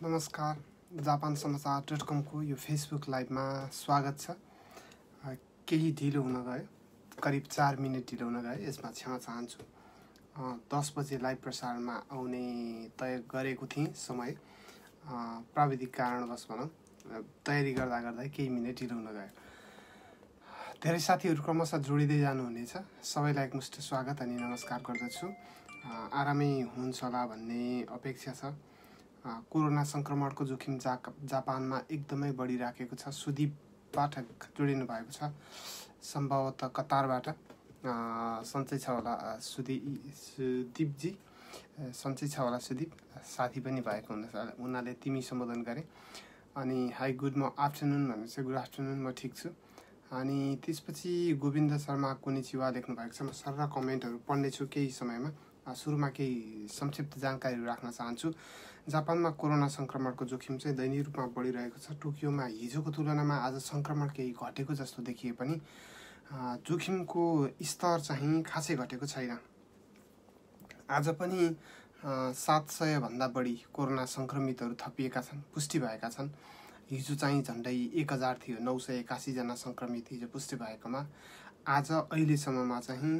नमस्कार, जापान समाचार.com को यो फेसबुक लाइभमा स्वागत छ। केही ढिलो हुन गयो, करिब 4 मिनेट ढिलो हुन गयो, यसमा क्षमा चाहन्छु। 10 बजे लाइभ प्रसारणमा आउने तय गरेको थिएँ समय, प्राविधिक कारणवश भनौँ तयारी गर्दा गर्दै केही मिनेट ढिलो हुन गयो। धेरै साथीहरू क्रमशः जोडिँदै जानुहुनेछ, सबैलाई एकमुष्ट स्वागत अनि नमस्कार गर्दछु। आरामै हुनुहुन्छ होला भन्ने अपेक्षा छ। कोरोना संक्रमणको जोखिम जापानमा एकदमै बढिराखेको छ। सुदीप पाठक जोडिनु भएको छ, सम्भवतः कतारबाट। सन्चै छ होला सुदीपजी, सन्चै छ होला सुदीप, साथी पनि भएको उनीहरूले तिमी सम्बोधन गरे। अनि हाई गुड आफ्टरनुन भन्नुहुन्छ, गुड आफ्टरनुन, म ठिक छु। अनि त्यसपछि गोविन्द शर्मा कोनिचिवा लेख्नु भएको छ। म सरर कमेन्टहरू पढ्नेछु केही समयमा। सुरुमा केही संक्षिप्त जानकारीहरू राख्न चाहन्छु। जापानमा कोरोना संक्रमणको जोखिम चाहिँ दैनिक रूपमा बढिरहेको छ। टोकियोमा हिजोको तुलनामा आज संक्रमण केही घटेको जस्तो देखिए पनि जोखिमको स्तर चाहिँ खासै घटेको छैन। आज पनि 700 भन्दा बढी कोरोना संक्रमितहरू थपिएका छन्, पुष्टि भएका छन्। हिजो चाहिँ झन्डै 1000 थियो, 981 जना संक्रमित हिजो पुष्टि भएकोमा आज अहिलेसम्ममा चाहिँ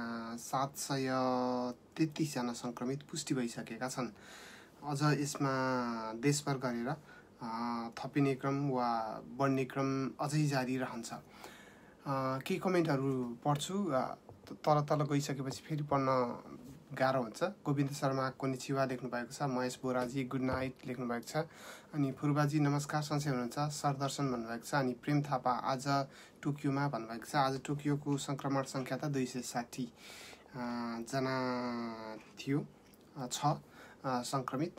733 जना संक्रमित पुष्टि भइसकेका छन्। अझ यसमा देशभर गरेर थपिने क्रम वा बढ्ने क्रम अझै जारी रहन्छ। केही कमेन्टहरू पढ्छु, तल गइसकेपछि फेरि पढ्न गाह्रो हुन्छ। गोविन्द शर्मा कोनिचिवा लेख्नु भएको छ। महेश बोराजी गुड नाइट लेख्नु भएको छ। अनि फुर्बाजी नमस्कार, सन्चै हुनुहुन्छ, सरदर्शन भन्नुभएको छ। अनि प्रेम थापा आज टोकियोमा भन्नुभएको छ। आज टोकियोको संक्रमण सङ्ख्या त 260 जना थियो, छ संक्रमित।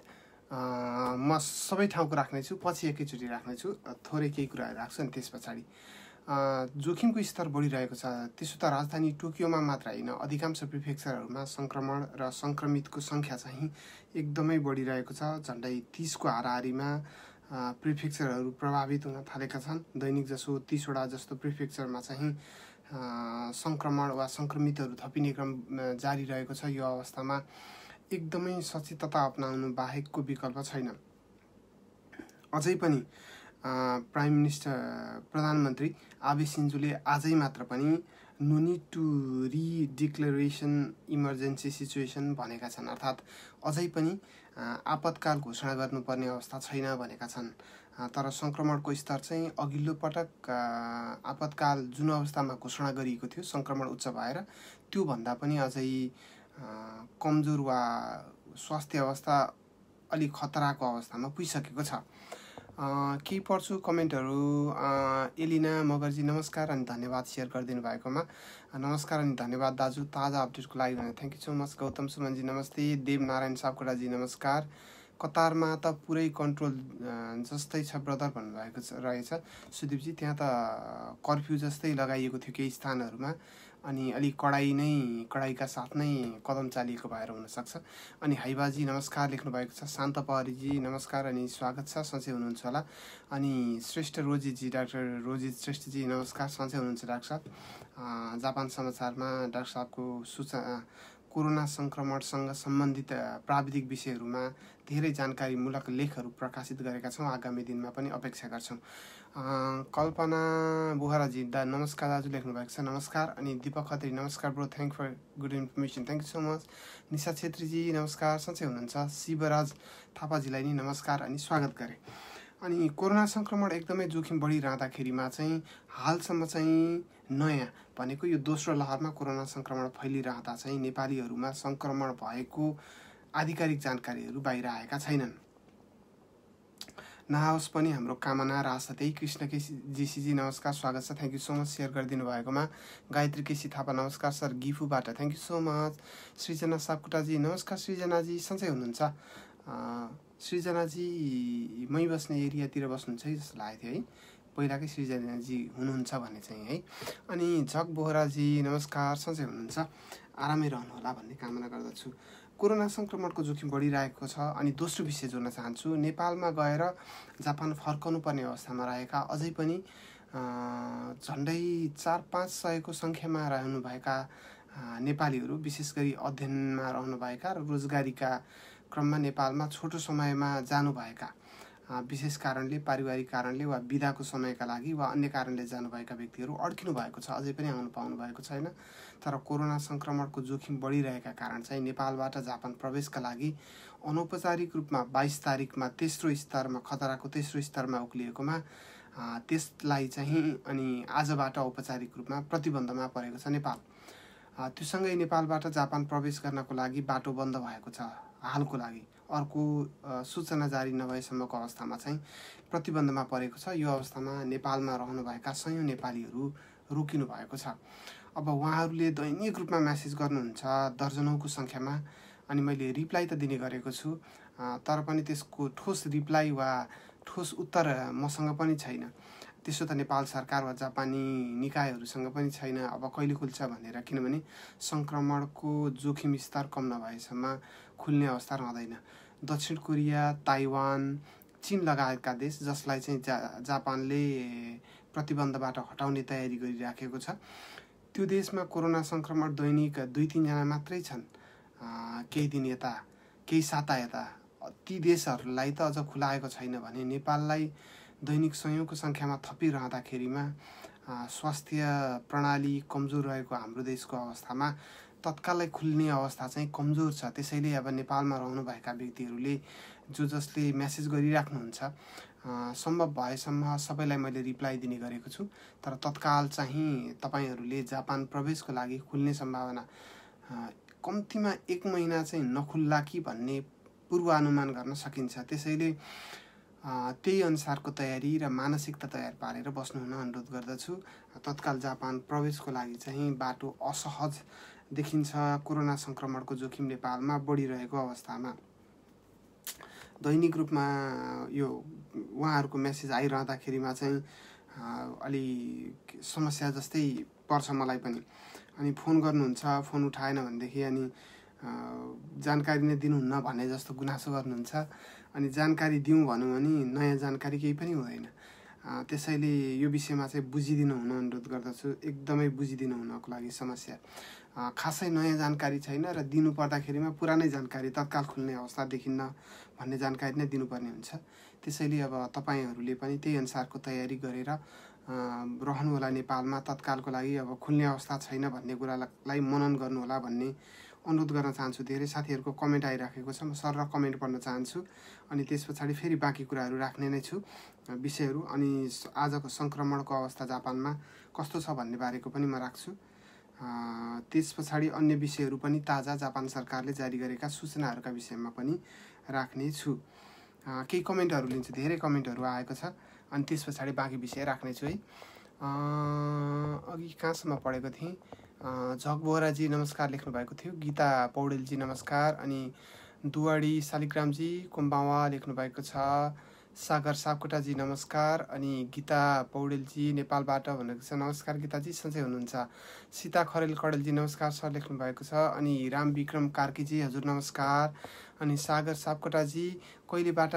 म सबै ठाउँको राख्नेछु, पछि एकैचोटि राख्नेछु, थोरै केही कुराहरू राख्छु अनि त्यस पछाडि। जोखिमको स्तर बढिरहेको छ, त्यसो त राजधानी टोकियोमा मात्र होइन, अधिकांश प्रिफेक्चरहरूमा संक्रमण र संक्रमितको सङ्ख्या चाहिँ एकदमै बढिरहेको छ। झन्डै 30 को हाराहारीमा प्रिफेक्चरहरू प्रभावित हुन थालेका छन्। दैनिक जसो 30 वटा जस्तो प्रिफेक्चरमा चाहिँ संक्रमण वा संक्रमितहरू थपिने क्रम जारी रहेको छ। यो अवस्थामा एकदमै सचेतता अपनाउनु बाहेकको विकल्प छैन। अझै पनि प्राइम मिनिस्टर प्रधानमन्त्री आबे सिन्जोले आजै मात्र पनि no need to redeclaration emergency situation भनेका छन्, अर्थात् अझै पनि आपतकाल घोषणा गर्नुपर्ने अवस्था छैन भनेका छन्। तर सङ्क्रमणको स्तर चाहिँ अघिल्लो पटक आपतकाल जुन अवस्थामा घोषणा गरिएको थियो सङ्क्रमण उच्च भएर, त्योभन्दा पनि अझै कमजोर वा स्वास्थ्य अवस्था अलिक खतराको अवस्थामा पुगिसकेको छ। केही पढ्छु कमेन्टहरू। एलिना मगरजी नमस्कार अनि धन्यवाद सेयर गरिदिनु भएकोमा। नमस्कार अनि धन्यवाद दाजु, ताजा अपडेटको लागि भने thank you so much. Gautam सुमनजी नमस्ते। देवनारायण सापकोटाजी नमस्कार। कतारमा त पुरै कन्ट्रोल जस्तै छ ब्रदर भन्नुभएको रहेछ सुदीपजी। त्यहाँ त कर्फ्यू जस्तै लगाइएको थियो केही स्थानहरूमा, अनि अलिक कडाइका साथ नै कदम चालिएको भएर हुनसक्छ। अनि हाइबाजी नमस्कार लेख्नु भएको छ। शान्त पहरीजी नमस्कार अनि स्वागत छ, सन्चै हुनुहुन्छ होला। अनि श्रेष्ठ रोजितजी, डाक्टर रोजित श्रेष्ठजी नमस्कार, सन्चै हुनुहुन्छ डाक्टर साहब। जापान समाचारमा डाक्टर साहबको सूचना कोरोना सङ्क्रमणसँग सम्बन्धित प्राविधिक विषयहरूमा धेरै जानकारीमूलक लेखहरू प्रकाशित गरेका छौँ। आगामी दिनमा पनि अपेक्षा गर्छौँ। कल्पना बोहराजी नमस्कार दाजु लेख्नु भएको छ, नमस्कार। अनि दीपक खत्री नमस्कार bro, thank for good information, thank you so much. Nisha छेत्रीजी नमस्कार, सन्चै हुनुहुन्छ। शिवराज थापाजीलाई नि नमस्कार अनि स्वागत गरे। अनि कोरोना सङ्क्रमण एकदमै जोखिम बढिरहँदाखेरिमा चाहिँ हालसम्म चाहिँ नयाँ भनेको यो दोस्रो लहरमा कोरोना सङ्क्रमण फैलिरहँदा चाहिँ नेपालीहरूमा सङ्क्रमण भएको आधिकारिक जानकारीहरू बाहिर आएका छैनन्। नहोस् पनि हाम्रो कामना र आशा त्यही। कृष्ण केसीजी नमस्कार, स्वागत छ, thank you so much share गरिदिनु भएकोमा। गायत्री केसी थापा नमस्कार सर गिफुबाट, thank you so much. Srijana सापकोटाजी नमस्कार, सृजनाजी सन्चै हुनुहुन्छ? सृजनाजी मै बस्ने एरियातिर बस्नुहुन्छ है जस्तो लागेको थियो है, पहिलाकै सृजनाजी हुनुहुन्छ भने चाहिँ है। अनि झक बोहराजी नमस्कार, सन्चै हुनुहुन्छ, आरामै रहनु होला भन्ने कामना गर्दछु। कोरोना सङ्क्रमणको जोखिम बढिरहेको छ। अनि दोस्रो विषय जोड्न चाहन्छु। नेपालमा गएर जापान फर्काउनु पर्ने अवस्थामा रहेका अझै पनि झन्डै 400-500 को सङ्ख्यामा रहनुभएका नेपालीहरू, विशेष गरी अध्ययनमा रहनुभएका र रोजगारीका क्रममा नेपालमा छोटो समयमा जानुभएका विशेष कारणले, पारिवारिक कारणले वा बिदाको समयका लागि वा अन्य कारणले जानुभएका व्यक्तिहरू अड्किनु भएको छ, अझै पनि आउनु पाउनु भएको छैन। तर कोरोना सङ्क्रमणको जोखिम बढिरहेका कारण चाहिँ नेपालबाट जापान प्रवेशका लागि अनौपचारिक रूपमा 22 तारिकमा तेस्रो स्तरमा, खतराको तेस्रो स्तरमा उक्लिएकोमा त्यसलाई चाहिँ अनि आजबाट औपचारिक रूपमा प्रतिबन्धमा परेको छ नेपाल। त्योसँगै नेपालबाट जापान प्रवेश गर्नको लागि बाटो बन्द भएको छ हालको लागि। अर्को सूचना जारी नभएसम्मको अवस्थामा चाहिँ प्रतिबन्धमा परेको छ। यो अवस्थामा नेपालमा रहनुभएका सयौं नेपालीहरू रोकिनु भएको छ। अब उहाँहरूले दैनिक रूपमा मेसेज गर्नुहुन्छ दर्जनौंको सङ्ख्यामा, अनि मैले रिप्लाई त दिने गरेको छु, तर पनि त्यसको ठोस रिप्लाई वा ठोस उत्तर मसँग पनि छैन। त्यसो त नेपाल सरकार वा जापानी निकायहरूसँग पनि छैन। अब कहिले खुल्छ भनेर, किनभने सङ्क्रमणको जोखिम स्तर कम नभएसम्म खुल्ने अवस्था रहँदैन। दक्षिण कोरिया, ताइवान, चीन लगायतका देश जसलाई चाहिँ जापानले प्रतिबन्धबाट हटाउने तयारी गरिराखेको छ, त्यो देशमा कोरोना सङ्क्रमण दैनिक 2-3 जना मात्रै छन्। केही दिन यता, केही साता यता। ती देशहरूलाई त अझ खुलाएको छैन भने नेपाललाई दैनिक सयौंको सङ्ख्यामा थपिरहँदाखेरिमा स्वास्थ्य प्रणाली कमजोर रहेको हाम्रो देशको अवस्थामा तत्कालै खुल्ने अवस्था चाहिँ कमजोर छ। त्यसैले अब नेपालमा रहनुभएका व्यक्तिहरूले जसले मेसेज गरिराख्नुहुन्छ, सम्भव भएसम्म सबैलाई मैले रिप्लाई दिने गरेको छु। तर तत्काल चाहिँ तपाईहरूले जापान प्रवेशको लागि खुल्ने सम्भावना कम्तीमा 1 महिना चाहिँ नखुल्ला कि भन्ने पूर्वानुमान गर्न सकिन्छ। त्यसैले त्यही अनुसारको तयारी र मानसिकता तयार पारेर बस्नुहुन अनुरोध गर्दछु। तत्काल जापान प्रवेशको लागि चाहिँ बाटो असहज देखिन्छ। कोरोना सङ्क्रमणको जोखिम नेपालमा बढिरहेको अवस्थामा दैनिक रूपमा यो उहाँहरूको मेसेज आइरहँदाखेरिमा चाहिँ अलि समस्या जस्तै पर्छ मलाई पनि। अनि फोन गर्नुहुन्छ, फोन उठाएन भनेदेखि अनि जानकारी नै दिनुहुन्न भन्ने जस्तो गुनासो गर्नुहुन्छ। अनि जानकारी दिउँ भनौँ भने नयाँ जानकारी केही पनि हुँदैन। त्यसैले यो विषयमा चाहिँ बुझिदिनु हुन अनुरोध गर्दछु। एकदमै बुझिदिनु हुनको लागि समस्या। खासै नयाँ जानकारी छैन र दिनु पर्दाखेरिमा पुरानै जानकारी तत्काल खुल्ने अवस्था देखिन्न भन्ने जानकारी नै दिनुपर्ने हुन्छ। त्यसैले अब तपाईँहरूले पनि त्यही अनुसारको तयारी गरेर रहनुहोला नेपालमा। तत्कालको लागि अब खुल्ने अवस्था छैन भन्ने कुरालाई मनन गर्नुहोला भन्ने अनुरोध गर्न चाहन्छु। धेरै साथीहरूको कमेन्ट आइराखेको छ, म सर कमेन्ट पढ्न चाहन्छु। अनि त्यस पछाडि फेरि बाँकी कुराहरू राख्ने नै छु विषयहरू। अनि आजको सङ्क्रमणको अवस्था जापानमा कस्तो छ भन्ने बारेको पनि म राख्छु। त्यस पछाडि अन्य विषयहरू पनि ताजा जापान सरकारले जारी गरेका सूचनाहरूका विषयमा पनि राख्ने छु। केही कमेन्टहरू लिन्छु, धेरै कमेन्टहरू आएको छ, अनि त्यस पछाडि बाँकी विषय राख्नेछु है। अघि कहाँसम्म पढेको थिएँ? झक बोहराजी नमस्कार लेख्नु भएको थियो। गीता पौडेलजी नमस्कार। अनि दुवाडी शालिग्रामजी कोम्बावा लेख्नु भएको छ। सागर सापकोटाजी नमस्कार। अनि गीता पौडेलजी नेपालबाट भनेको छ। नमस्कार गीताजी, सन्चै हुनुहुन्छ? सीता खरेल कडेलजी नमस्कार सर लेख्नु भएको छ। अनि राम विक्रम कार्कीजी हजुर नमस्कार। अनि सागर सापकोटाजी कहिलेबाट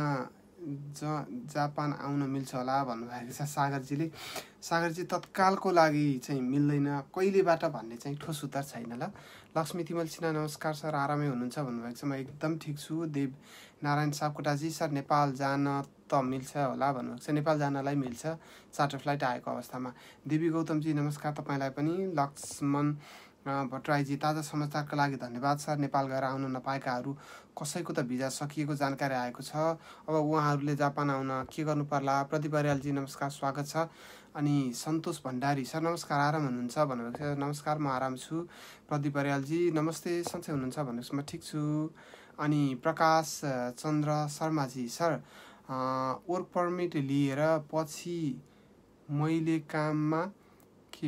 जापान आउन मिल्छ होला भन्नुभएको छ सागरजीले। सागरजी तत्कालको लागि चाहिँ मिल्दैन, कहिलेबाट भन्ने चाहिँ ठोस उत्तर छैन। ल लक्ष्मी तिमल सिन्हा नमस्कार सर, आरामै हुनुहुन्छ भन्नुभएको छ। म एकदम ठिक छु। देव नारायण सापकोटाजी सर नेपाल जान त मिल्छ होला भन्नुभएको छ। नेपाल जानलाई मिल्छ चार्टर फ्लाइट आएको अवस्थामा। देवी गौतमजी नमस्कार तपाईँलाई पनि। लक्ष्मण भट्टराईजी ताजा समाचारका लागि धन्यवाद सर। नेपाल गएर आउन नपाएकाहरू कसैको त भिजा सकिएको जानकारी आएको छ। अब उहाँहरूले जापान आउन के गर्नु पर्ला? प्रदीप अर्यालजी नमस्कार, स्वागत छ। अनि सन्तोष भण्डारी सर नमस्कार, आराम हुनुहुन्छ भन्नुभएको छ। नमस्कार, म आराम छु। प्रदीप अर्यालजी नमस्ते, सन्चै हुनुहुन्छ भन्नुहोस्? म ठिक छु। अनि Prakash Chandra Sharmaji sir work permit लिएर पछि मैले काममा के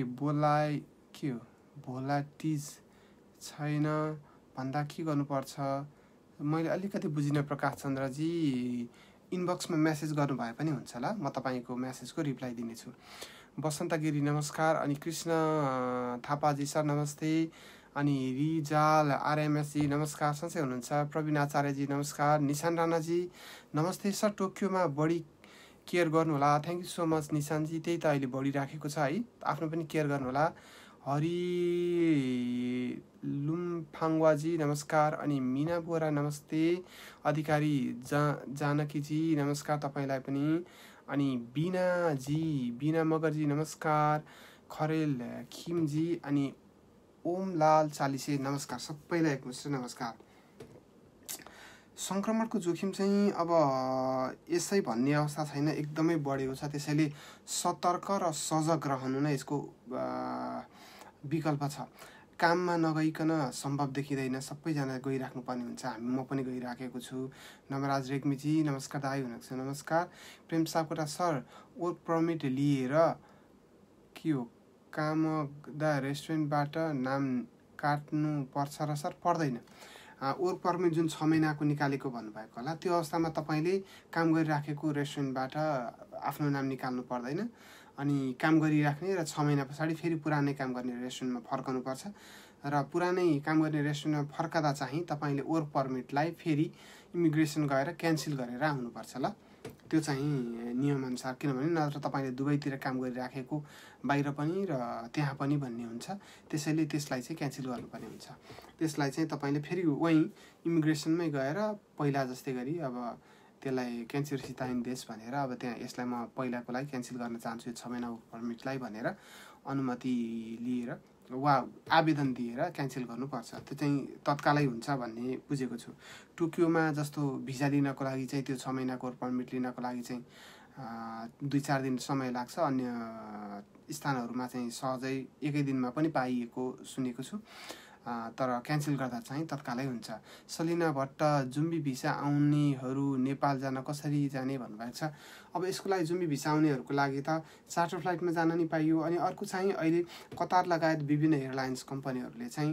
भोलाटिज छैन भन्दा के गर्नुपर्छ? मैले अलिकति बुझिनँ प्रकाश चन्द्रजी। इनबक्समा मेसेज गर्नुभए पनि हुन्छ ल, म तपाईँको मेसेजको रिप्लाई दिनेछु। बसन्त गिरी नमस्कार। अनि कृष्ण थापाजी सर नमस्ते। अनि रिजाल आरएमएसजी नमस्कार, सन्चै हुनुहुन्छ? प्रवीण आचार्यजी नमस्कार। निशान राणाजी नमस्ते सर, टोकियोमा बढी केयर गर्नुहोला। थ्याङ्क यू सो मच निशानजी। त्यही त अहिले बढिराखेको छ है, आफ्नो पनि केयर गर्नुहोला। हरि लुम्फाङ्वाजी नमस्कार। अनि मिना बोरा नमस्ते। अधिकारी जानकीजी नमस्कार तपाईँलाई पनि। अनि बिना मगरजी नमस्कार। खरेल खिमजी अनि ओमलाल चालिसे नमस्कार। सबैलाई एकमुष्ट नमस्कार। सङ्क्रमणको जोखिम चाहिँ अब यसै भन्ने अवस्था छैन, एकदमै बढेको छ। त्यसैले सतर्क र सजग रहनु नै यसको विकल्प छ। काममा नगइकन सम्भव देखिँदैन, सबैजना गइराख्नुपर्ने हुन्छ। म पनि गइराखेको छु। नवराज रेग्मीजी नमस्कार दाई हुनुहुन्छ नमस्कार। प्रेम सापकोटा सर वर्क पर्मिट लिएर के हो कामदा रेस्टुरेन्टबाट नाम काट्नु पर्छ र सर? पर्दैन। वर्क पर्मिट जुन 6 महिनाको निकालेको भन्नुभएको होला, त्यो अवस्थामा तपाईँले काम गरिराखेको रेस्टुरेन्टबाट आफ्नो नाम निकाल्नु पर्दैन। अनि काम गरिराख्ने र 6 महिना पछाडि फेरि पुरानै काम गर्ने रेस्टुरेन्टमा फर्कनुपर्छ। र पुरानै काम गर्ने रेस्टुरेन्टमा फर्कदा चाहिँ तपाईँले वर्क पर्मिटलाई फेरि इमिग्रेसन गएर क्यान्सल गरेर आउनुपर्छ ल। त्यो चाहिँ नियमअनुसार, किनभने नत्र तपाईँले दुवैतिर काम गरिराखेको बाहिर पनि र त्यहाँ पनि भन्ने हुन्छ। त्यसैले त्यसलाई चाहिँ क्यान्सल गर्नुपर्ने हुन्छ। त्यसलाई चाहिँ तपाईँले फेरि वहीँ इमिग्रेसनमै गएर पहिला जस्तै गरी अब त्यसलाई क्यान्सल सिताइन देश भनेर अब त्यहाँ यसलाई म पहिलाको लागि क्यान्सल गर्न चाहन्छु, 6 महिना वर्क पर्मिटलाई भनेर अनुमति लिएर वा आवेदन दिएर क्यान्सल गर्नुपर्छ। त्यो चाहिँ तत्कालै हुन्छ भन्ने बुझेको छु। टोकियोमा जस्तो भिजा लिनको लागि चाहिँ त्यो 6 महिनाको वर्क पर्मिट लिनको लागि चाहिँ 2-4 दिन समय लाग्छ। अन्य स्थानहरूमा चाहिँ सहजै एकै दिनमा पनि पाइएको सुनेको छु। तर क्यान्सल गर्दा चाहिँ तत्कालै हुन्छ। सलिना भट्ट जुम्बी भिसा आउनेहरू नेपाल जान कसरी जाने भन्नुभएको छ। अब यसको लागि जुम्बी भिसा आउनेहरूको लागि त चार्टर फ्लाइटमा जान नि पाइयो। अनि अर्को चाहिँ अहिले कतार लगायत विभिन्न एयरलाइन्स कम्पनीहरूले चाहिँ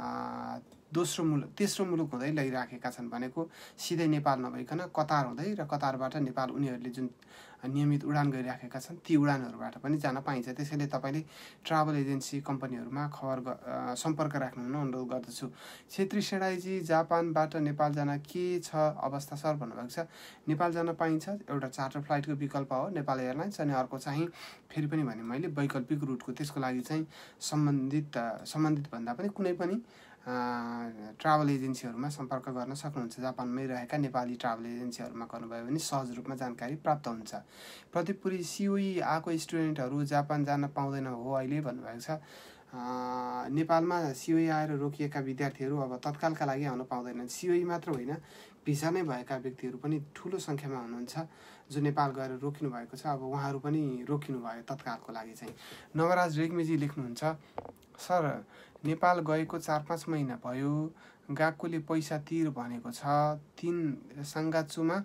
तेस्रो मुलुक हुँदै लैराखेका छन्। भनेको सिधै नेपाल नभइकन कतार हुँदै र कतारबाट नेपाल उनीहरूले जुन नियमित उडान गरिराखेका छन् ती उडानहरूबाट पनि जान पाइन्छ। त्यसैले तपाईँले ट्राभल एजेन्सी कम्पनीहरूमा सम्पर्क राख्नु हुन अनुरोध गर्दछु। छेत्री सेडाईजी जापानबाट नेपाल जान के छ अवस्था सर भन्नुभएको छ। नेपाल जान पाइन्छ, एउटा चार्टर फ्लाइटको विकल्प हो नेपाल एयरलाइन्स। अनि अर्को चाहिँ फेरि पनि भने मैले वैकल्पिक रुटको, त्यसको लागि चाहिँ सम्बन्धित भन्दा पनि कुनै पनि ट्राभल एजेन्सीहरूमा सम्पर्क गर्न सक्नुहुन्छ। जापानमै रहेका नेपाली ट्राभल एजेन्सीहरूमा गर्नुभयो भने सहज रूपमा जानकारी प्राप्त हुन्छ। प्रदीपपुरी सिओई आएको स्टुडेन्टहरू जापान जान पाउँदैन हो अहिले भन्नुभएको छ। नेपालमा सिओई आएर रोकिएका विद्यार्थीहरू अब तत्कालका लागि आउन पाउँदैनन्। सिओई मात्र होइन, भिसा नै भएका व्यक्तिहरू पनि ठुलो सङ्ख्यामा हुनुहुन्छ जो नेपाल गएर रोकिनु भएको छ। अब उहाँहरू पनि रोकिनु भयो तत्कालको लागि चाहिँ। नवराज रेग्मीजी लेख्नुहुन्छ सर नेपाल गएको 4-5 महिना भयो, गएकोले पैसा तिर भनेको छ। 3 साङ्गाचुमा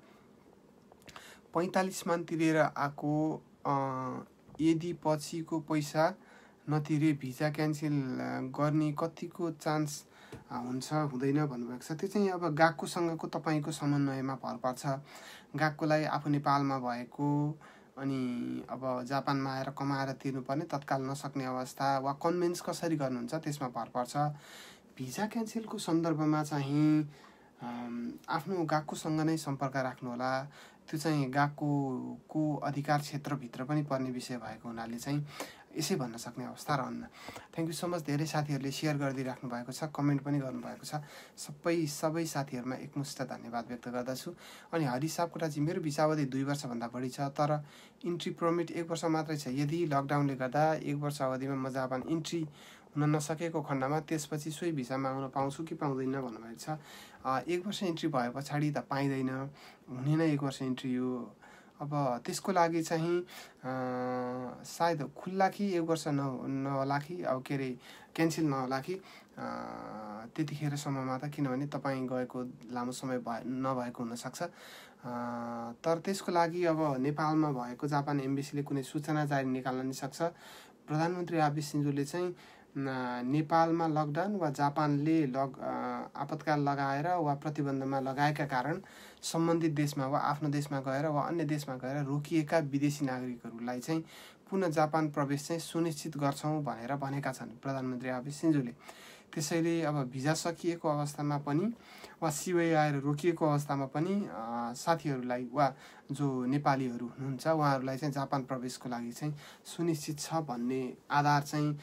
45 मान तिरेर आएको, यदि पछिको पैसा नतिरे भिजा क्यान्सल गर्ने कतिको चान्स हुन्छ हुँदैन भन्नुभएको छ। त्यो चाहिँ अब गएकोसँगको तपाईँको समन्वयमा भर पर्छ। गएकोलाई आफू नेपालमा भएको अनि अब जापानमा आएर कमाएर तिर्नुपर्ने, तत्काल नसक्ने अवस्था वा कन्भिन्स कसरी गर्नुहुन्छ त्यसमा भर पर्छ। भिजा क्यान्सलको सन्दर्भमा चाहिँ आफ्नो गएकोसँग नै सम्पर्क राख्नुहोला। त्यो चाहिँ गएकोको अधिकार क्षेत्रभित्र पनि पर्ने विषय भएको हुनाले चाहिँ यसै भन्न सक्ने अवस्था रहन्न। Thank you so much. धेरै साथीहरूले सेयर गरिदिइराख्नु भएको छ, कमेन्ट पनि गर्नुभएको छ। सबै साथीहरूमा एकमुष्ट धन्यवाद व्यक्त गर्दछु। अनि हरि सापकोटाजी मेरो भिसा अवधि 2 वर्षभन्दा बढी छ, तर इन्ट्री पर्मिट 1 वर्ष मात्रै छ। यदि लकडाउनले गर्दा 1 वर्ष अवधिमा म जापान इन्ट्री हुन नसकेको खण्डमा त्यसपछि सोही भिसामा आउन पाउँछु कि पाउँदैन भन्नुभएको छ। 1 वर्ष इन्ट्री भए पछाडि त पाइँदैन, हुने नै 1 वर्ष इन्ट्री हो। अब त्यसको लागि चाहिँ सायद खुल्ला कि 1 वर्ष नहोला कि अब के अरे क्यान्सल नहोला कि त्यतिखेरसम्ममा त, किनभने तपाईँ गएको लामो समय नभएको हुनसक्छ। तर त्यसको लागि अब नेपालमा भएको जापान एम्बेसीले कुनै सूचना जारी निकाल्न नि सक्छ। प्रधानमन्त्री आबी सिन्जोले चाहिँ नेपालमा लकडाउन वा जापानले आपतकाल लगाएर वा प्रतिबन्धमा लगाएका कारण सम्बन्धित देशमा वा आफ्नो देशमा गएर वा अन्य देशमा गएर रोकिएका विदेशी नागरिकहरूलाई चाहिँ पुनः जापान प्रवेश चाहिँ सुनिश्चित गर्छौँ भनेर भनेका छन् प्रधानमन्त्री आबी सिन्जोले। त्यसैले अब भिजा सकिएको अवस्थामा पनि वा सिओए आएर रोकिएको अवस्थामा पनि साथीहरूलाई वा जो नेपालीहरू हुनुहुन्छ उहाँहरूलाई चाहिँ जापान प्रवेशको लागि चाहिँ सुनिश्चित छ भन्ने आधार चाहिँ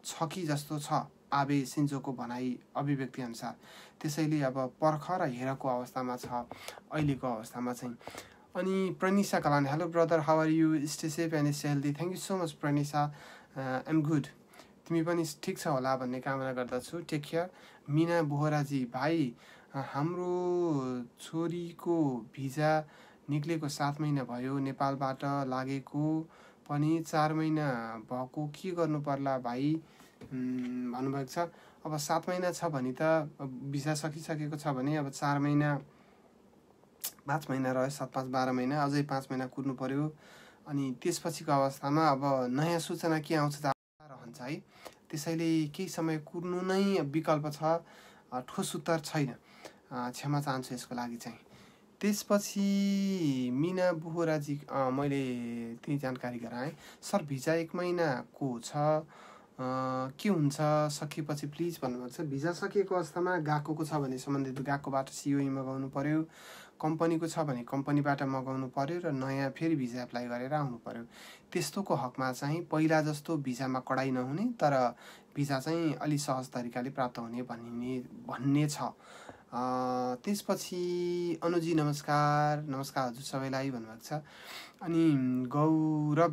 छ कि जस्तो छ आबे सिन्जोको भनाइ अभिव्यक्ति अनुसार। त्यसैले अब पर्ख र हेरको अवस्थामा छ अहिलेको अवस्थामा चाहिँ। अनि Pranisa Kalan, hello brother, how are you, stay safe and stay healthy. Thank you so much Pranisa, I'm good, तिमी पनि ठिक छ होला भन्ने कामना गर्दछु, टेक केयर। मिना बोहराजी, भाइ हाम्रो छोरीको भिजा निक्लेको 7 महिना भयो, नेपालबाट लागेको पनि 4 महिना भएको, के गर्नु पर्ला भाइ भन्नुभएको छ। अब 7 महिना छ भने त भिजा सकिसकेको छ भने अब 4 महिना 5 महिना रह्यो, 7 5 12 महिना, अझै 5 महिना कुर्नु पर्यो। अनि त्यसपछिको अवस्थामा अब नयाँ सूचना के आउँछ रहन्छ है। त्यसैले केही समय कुर्नु नै विकल्प छ, ठोस उत्तर छैन, क्षमा चाहन्छु यसको लागि चाहिँ। त्यसपछि मिना बोहराजी, मैले त्यही जानकारी गराएँ। सर भिजा 1 महिनाको छ, के हुन्छ सकिएपछि प्लिज भन्नुभएको छ। भिजा सकिएको अवस्थामा गएकोको छ भने सम्बन्धित गएकोबाट सिओई मगाउनु पर्यो, कम्पनीको छ भने कम्पनीबाट मगाउनु पर्यो र नयाँ फेरि भिजा एप्लाई गरेर आउनु पर्यो। त्यस्तोको हकमा चाहिँ पहिला जस्तो भिजामा कडाइ नहुने तर भिजा चाहिँ अलि सहज तरिकाले प्राप्त हुने भन्ने छ। त्यसपछि अनुजी नमस्कार, नमस्कार हजुर सबैलाई भन्नुभएको छ। अनि गौरव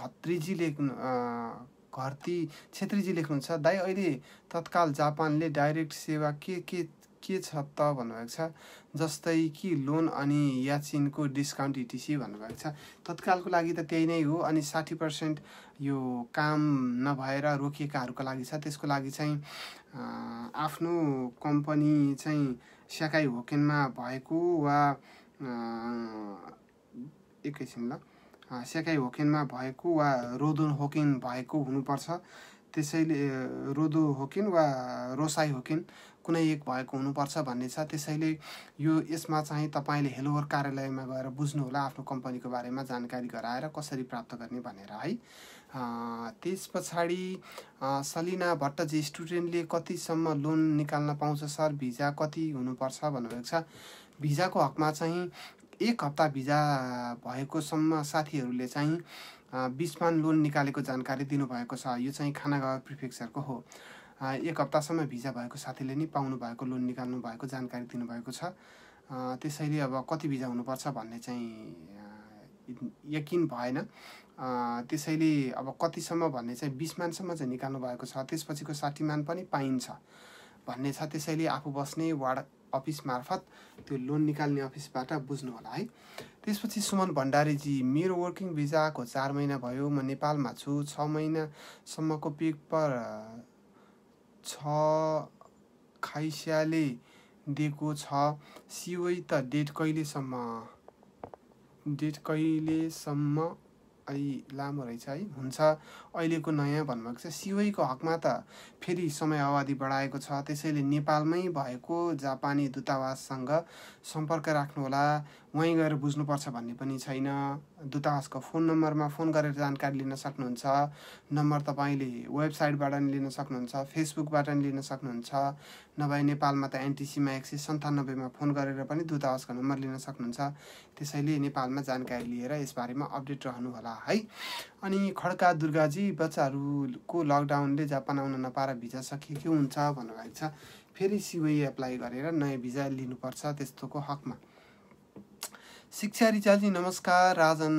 घरती छेत्रीजी लेख्नुहुन्छ, दाइ अहिले तत्काल जापानले डाइरेक्ट सेवा के छ त भन्नुभएको छ, जस्तै कि लोन अनि याचिनको डिस्काउन्ट इटिसी भन्नुभएको छ। तत्कालको लागि त त्यही नै हो। अनि 60% यो काम नभएर रोकिएकाहरूको लागि छ। त्यसको लागि चाहिँ आफ्नो कम्पनी चाहिँ स्याकाई होकेनमा भएको वा एकैछिन ल स्याकाई होकेनमा भएको वा रोदोन होकेन भएको हुनुपर्छ। त्यसैले रोदो होकेन वा रोसाई होकेन कुनै एक भएको हुनुपर्छ भन्ने छ। त्यसैले यसमा चाहिँ तपाईँले हेलोवर कार्यालयमा गएर बुझ्नु होला, आफ्नो कम्पनीको बारेमा जानकारी गराएर कसरी प्राप्त गर्ने भनेर है। त्यस पछाडि सलिना भट्टजी, स्टुडेन्टले कतिसम्म लोन निकाल्न पाउँछ सर, भिजा कति हुनुपर्छ भन्नुभएको छ। भिजाको हकमा चाहिँ 1 हप्ता भिजा भएकोसम्म साथीहरूले चाहिँ 20 मान लोन निकालेको जानकारी दिनुभएको छ। यो चाहिँ खानागाउँ प्रिफेक्चरको हो। 1 हप्तासम्म भिजा भएको साथीले नि पाउनु भएको, लोन निकाल्नु भएको जानकारी दिनुभएको छ। त्यसैले अब कति भिजा हुनुपर्छ भन्ने चाहिँ यकिन भएन। त्यसैले अब कतिसम्म भन्ने चाहिँ 20 मानसम्म चाहिँ निकाल्नु भएको छ। त्यसपछिको 60 मान पनि पाइन्छ भन्ने छ। त्यसैले आफू बस्ने वार्ड अफिस मार्फत त्यो लोन निकाल्ने अफिसबाट बुझ्नु होला है। त्यसपछि सुमन भण्डारीजी, मेरो वर्किङ भिजाको 4 महिना भयो, म नेपालमा छु, 6 महिनासम्मको पेपर छ खाइस्याले दिएको छ, सिओई त डेट कहिलेसम्म लामो रहेछ है, हुन्छ अहिलेको नयाँ भन्नुभएको छ। सिओईको हकमा त फेरि समय अवधि बढाएको छ। त्यसैले नेपालमै भएको जापानी दूतावाससँग सम्पर्क राख्नुहोला, वहीँ गएर बुझ्नुपर्छ भन्ने पनि छैन। दूतावासको फोन नम्बरमा फोन गरेर जानकारी लिन सक्नुहुन्छ। नम्बर तपाईँले वेबसाइटबाट नि लिन सक्नुहुन्छ, फेसबुकबाट नि लिन सक्नुहुन्छ, नभए नेपालमा त एनटिसीमा 197 मा फोन गरेर पनि दूतावासको नम्बर लिन सक्नुहुन्छ। त्यसैले नेपालमा जानकारी लिएर यसबारेमा अपडेट रहनु होला है। अनि खड्का दुर्गाजी, बच्चाहरूको लकडाउनले जापान आउन नपाएर भिजा सकिएको हुन्छ भन्नुभएको छ। फेरि सिओई एप्लाई गरेर नयाँ भिजा लिनुपर्छ त्यस्तोको हकमा। शिक्षा रिचालजी नमस्कार, राजन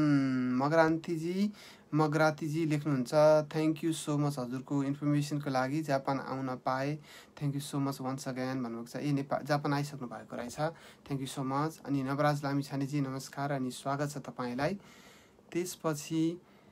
मगरातीजी लेख्नुहुन्छ, थ्याङ्क यू सो मच हजुरको इन्फर्मेसनको लागि, जापान आउन पाए thank you so much once again भन्नुभएको छ। जापान आइसक्नु भएको रहेछ, थ्याङ्क यू सो मच। अनि नवराज लामिछानेजी नमस्कार अनि स्वागत छ तपाईँलाई। त्यसपछि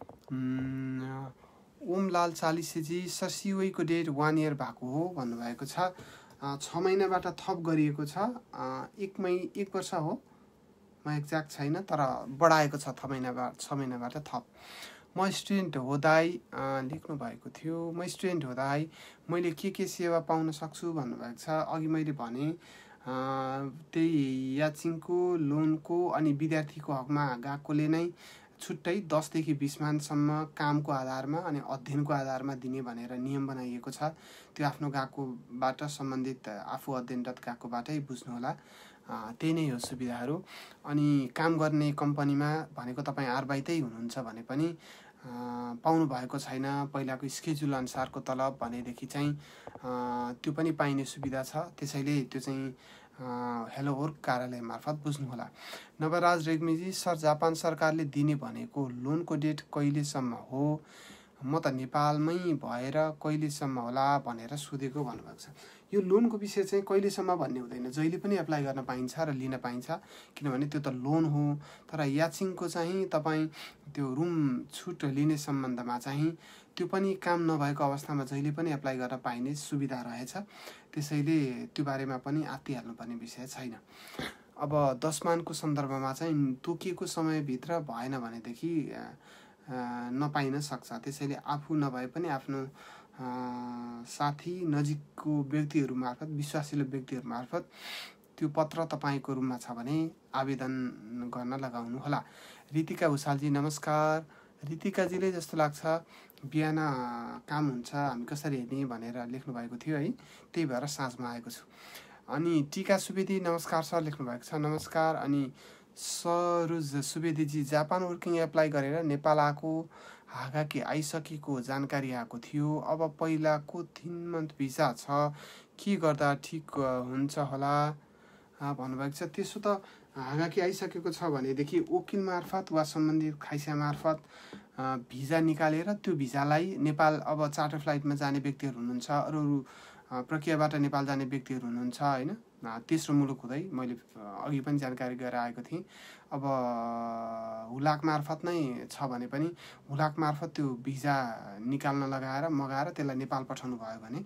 ओमलाल चालिसेजी, सर सिओईको डेट 1 इयर भएको हो भन्नुभएको छ। 6 महिनाबाट थप गरिएको छ, 1 वर्ष हो, म एक्ज्याक्ट छैन तर बढाएको छ 6 महिनाबाट थप। म स्टुडेन्ट हुँदै लेख्नु भएको थियो, म स्टुडेन्ट हुँदै मैले के सेवा पाउन सक्छु भन्नुभएको छ। अघि मैले भने त्यही याचिङको, लोनको अनि विद्यार्थीको हकमा गएकोले नै छुट्टै 10 देखि 20 मानसम्म कामको आधारमा अनि अध्ययनको आधारमा दिने भनेर नियम बनाइएको छ। त्यो आफ्नो गएकोबाट सम्बन्धित आफू अध्ययनरत गएकोबाटै बुझ्नु होला। त्यही नै हो सुविधाहरू। अनि काम गर्ने कम्पनीमा भनेको तपाईँ आरबाइतै हुनुहुन्छ भने पनि पाउनु भएको छैन पहिलाको स्केड्युल अनुसारको तलब भनेदेखि चाहिँ त्यो पनि पाइने सुविधा छ। त्यसैले त्यो चाहिँ हेलो वर्क कार्यालय मार्फत बुझ्नुहोला। नवराज रेग्मीजी, सर जापान सरकारले दिने भनेको लोनको डेट कहिलेसम्म हो? म त नेपालमै भएर कहिलेसम्म होला भनेर सोधेको भन्नुभएको छ। यो लोनको विषय चाहिँ कहिलेसम्म भन्ने हुँदैन, जहिले पनि एप्लाई गर्न पाइन्छ र लिन पाइन्छ, किनभने त्यो त लोन हो। तर याचिङको चाहिँ तपाईँ त्यो रुम छुट लिने सम्बन्धमा चाहिँ त्यो पनि काम नभएको अवस्थामा जहिले पनि एप्लाई गर्न पाइने सुविधा रहेछ। त्यसैले त्यो बारेमा पनि आत्तिहाल्नुपर्ने विषय छैन। अब 10 मानको सन्दर्भमा चाहिँ तोकिएको समयभित्र भएन भनेदेखि नपाइन सक्छ। त्यसैले आफू नभए पनि आफ्नो साथी नजिकको व्यक्तिहरू मार्फत, विश्वासिलो व्यक्तिहरू मार्फत त्यो पत्र तपाईँको रुममा छ भने आवेदन गर्न लगाउनु होला। रितिका भुषालजी नमस्कार। रितिकाजीले जस्तो लाग्छ बिहान काम हुन्छ हामी कसरी हेर्ने भनेर लेख्नु भएको थियो है, त्यही भएर साँझमा आएको छु। अनि टीका सुवेदी नमस्कार सर लेख्नु भएको छ। नमस्कार। अनि सरुज सुवेदीजी, जापान वर्किङ एप्लाई गरेर नेपाल आएको हागाकी आइसकेको जानकारी आएको थियो। अब पहिलाको 3 मन्थ भिसा छ, के गर्दा ठिक हुन्छ होला भन्नुभएको छ। त्यसो त हागाकी आइसकेको छ भनेदेखि वकिल मार्फत वा सम्बन्धित खाइसा मार्फत भिजा निकालेर त्यो भिजालाई नेपाल, अब चार्टर फ्लाइटमा जाने व्यक्तिहरू हुनुहुन्छ, अरू प्रक्रियाबाट नेपाल जाने व्यक्तिहरू हुनुहुन्छ होइन, तेस्रो मुलुक हुँदै मैले अघि पनि जानकारी गरेर आएको थिएँ। अब हुलाक मार्फत नै छ भने पनि हुलाक मार्फत त्यो भिजा निकाल्न लगाएर मगाएर त्यसलाई नेपाल पठाउनु भयो भने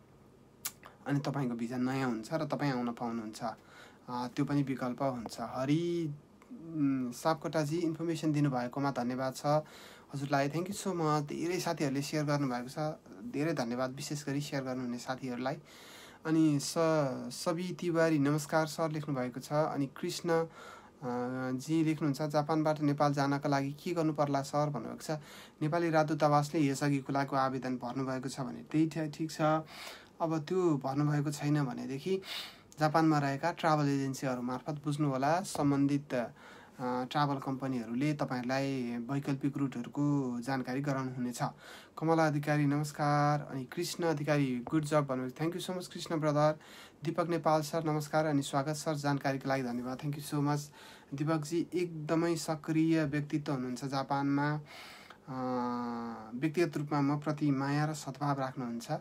अनि तपाईँको भिजा नयाँ हुन्छ र तपाईँ आउन पाउनुहुन्छ। त्यो पनि विकल्प हुन्छ। हरि सापकोटाजी इन्फर्मेसन दिनुभएकोमा धन्यवाद छ हजुरलाई, थ्याङ्क यू सो मच। धेरै साथीहरूले सेयर गर्नुभएको छ, धेरै धन्यवाद विशेष गरी सेयर गर्नुहुने साथीहरूलाई। अनि सबी तिवारी नमस्कार सर लेख्नु भएको छ। अनि कृष्ण जी लेख्नुहुन्छ जापानबाट नेपाल जानका लागि के गर्नु पर्ला सर भन्नुभएको छ। नेपाली राजदूतावासले यसअघि खुलाएको आवेदन भर्नुभएको छ भने त्यही ठिक छ। अब त्यो भर्नुभएको छैन भनेदेखि जापानमा रहेका ट्राभल एजेन्सीहरू मार्फत बुझ्नु होला। सम्बन्धित ट्राभल कम्पनीहरूले तपाईँहरूलाई वैकल्पिक रुटहरूको जानकारी गराउनु हुनेछ। कमला अधिकारी नमस्कार। अनि कृष्ण अधिकारी गुड जब भन्नुभएको, thank you so much Krishna brother. Deepak Nepal sir नमस्कार अनि स्वागत सर, जानकारीको लागि धन्यवाद, थ्याङ्क यू सो मच। दीपकजी एकदमै सक्रिय व्यक्तित्व हुनुहुन्छ जापानमा, व्यक्तिगत रूपमा म प्रति माया र सद्भाव राख्नुहुन्छ।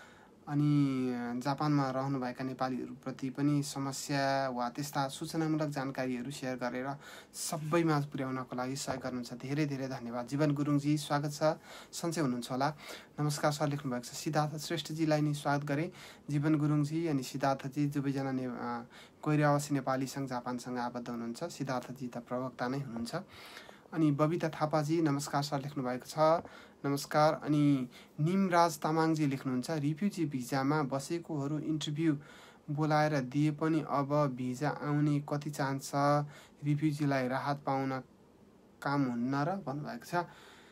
अनि जापानमा रहनुभएका नेपालीहरूप्रति पनि समस्या वा त्यस्ता सूचनामूलक जानकारीहरू सेयर गरेर सबैमा पुर्याउनको लागि सहयोग गर्नुहुन्छ। धेरै धेरै धन्यवाद। जीवन गुरुङजी स्वागत छ, सन्चै हुनुहुन्छ होला? नमस्कार सर लेख्नुभएको छ। सिद्धार्थ श्रेष्ठजीलाई नि स्वागत गरेँ। जीवन गुरुङजी अनि सिद्धार्थजी दुवैजना गैरआवासी नेपाली सङ्घ जापानसँग आबद्ध हुनुहुन्छ। सिद्धार्थजी त प्रवक्ता नै हुनुहुन्छ। अनि बबिता थापाजी नमस्कार सर लेख्नुभएको छ। नमस्कार। अनि निमराज तामाङजी लेख्नुहुन्छ रिफ्युजी भिजामा बसेकोहरू इन्टरभ्यू बोलाएर दिए पनि अब भिजा आउने कति चान्स छ? रिफ्युजीलाई राहत पाउन काम हुन्न र भन्नुभएको छ।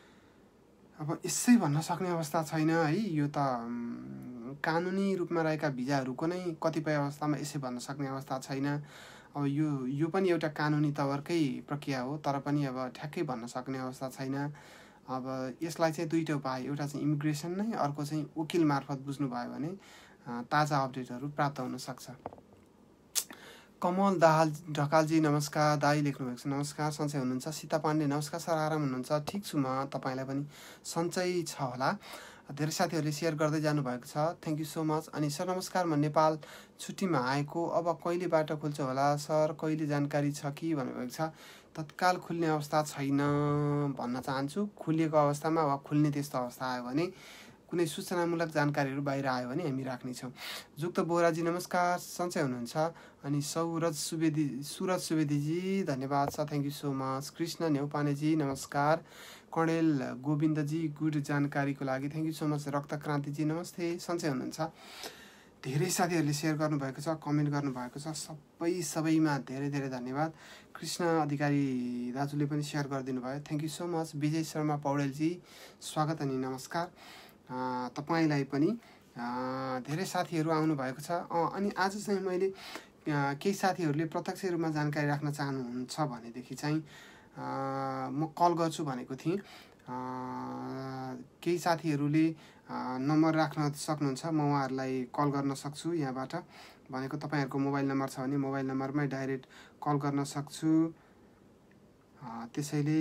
अब यसै भन्न सक्ने अवस्था छैन है, यो त कानुनी रूपमा रहेका भिजाहरूको नै कतिपय अवस्थामा यसै भन्न सक्ने अवस्था छैन। अब यो पनि एउटा कानुनी तवरकै प्रक्रिया हो, तर पनि अब ठ्याक्कै भन्न सक्ने अवस्था छैन। अब यसलाई चाहिँ दुईवटा उपाय, एउटा चाहिँ इमिग्रेसन नै, अर्को चाहिँ वकिल मार्फत बुझ्नुभयो भने ताजा अपडेटहरू प्राप्त हुन सक्छ। कमल ढकालजी नमस्कार, दाई लेख्नुभएको छ। नमस्कार, सन्चै हुनुहुन्छ? सीता पाण्डे नमस्कार सर, आराम हुनुहुन्छ? ठिक छु म, तपाईँलाई पनि सन्चै छ होला? धेरै साथीहरूले सेयर गर्दै जानुभएको छ, थ्याङ्क यू सो मच। अनि सर नमस्कार, म नेपाल छुट्टीमा आएको, अब कहिले बाटो खुल्छ होला सर, कहिले जानकारी छ कि भन्नुभएको छ। तत्काल खुल्ने अवस्था छैन भन्न चाहन्छु। खुलिएको अवस्थामा वा खुल्ने त्यस्तो अवस्था आयो भने, कुनै सूचनामूलक जानकारीहरू बाहिर आयो भने हामी राख्नेछौँ। जुक्त बोराजी नमस्कार, सन्चै हुनुहुन्छ? अनि सुरज सुवेदीजी धन्यवाद छ, thank you so much. Krishna नेउपानेजी नमस्कार। कर्णेल गोविन्दजी गुड जानकारीको लागि थ्याङ्क यू सो मच। रक्त क्रान्तिजी नमस्ते, सन्चै हुनुहुन्छ? धेरै साथीहरूले सेयर गर्नुभएको छ, कमेन्ट गर्नुभएको छ, सबैमा धेरै धेरै धन्यवाद। कृष्ण अधिकारी दाजुले पनि सेयर गरिदिनु भयो, thank you so much. Vijay Sharma पौडेलजी स्वागत अनि नमस्कार तपाईँलाई पनि। धेरै साथीहरू आउनुभएको छ। अनि आज चाहिँ मैले केही साथीहरूले प्रत्यक्ष रूपमा जानकारी राख्न चाहनुहुन्छ भनेदेखि चाहिँ म कल गर्छु भनेको थिएँ। केही साथीहरूले नम्बर राख्न सक्नुहुन्छ, म उहाँहरूलाई कल गर्न सक्छु यहाँबाट। भनेको तपाईँहरूको मोबाइल नम्बर छ भने मोबाइल नम्बरमै डाइरेक्ट कल गर्न सक्छु। त्यसैले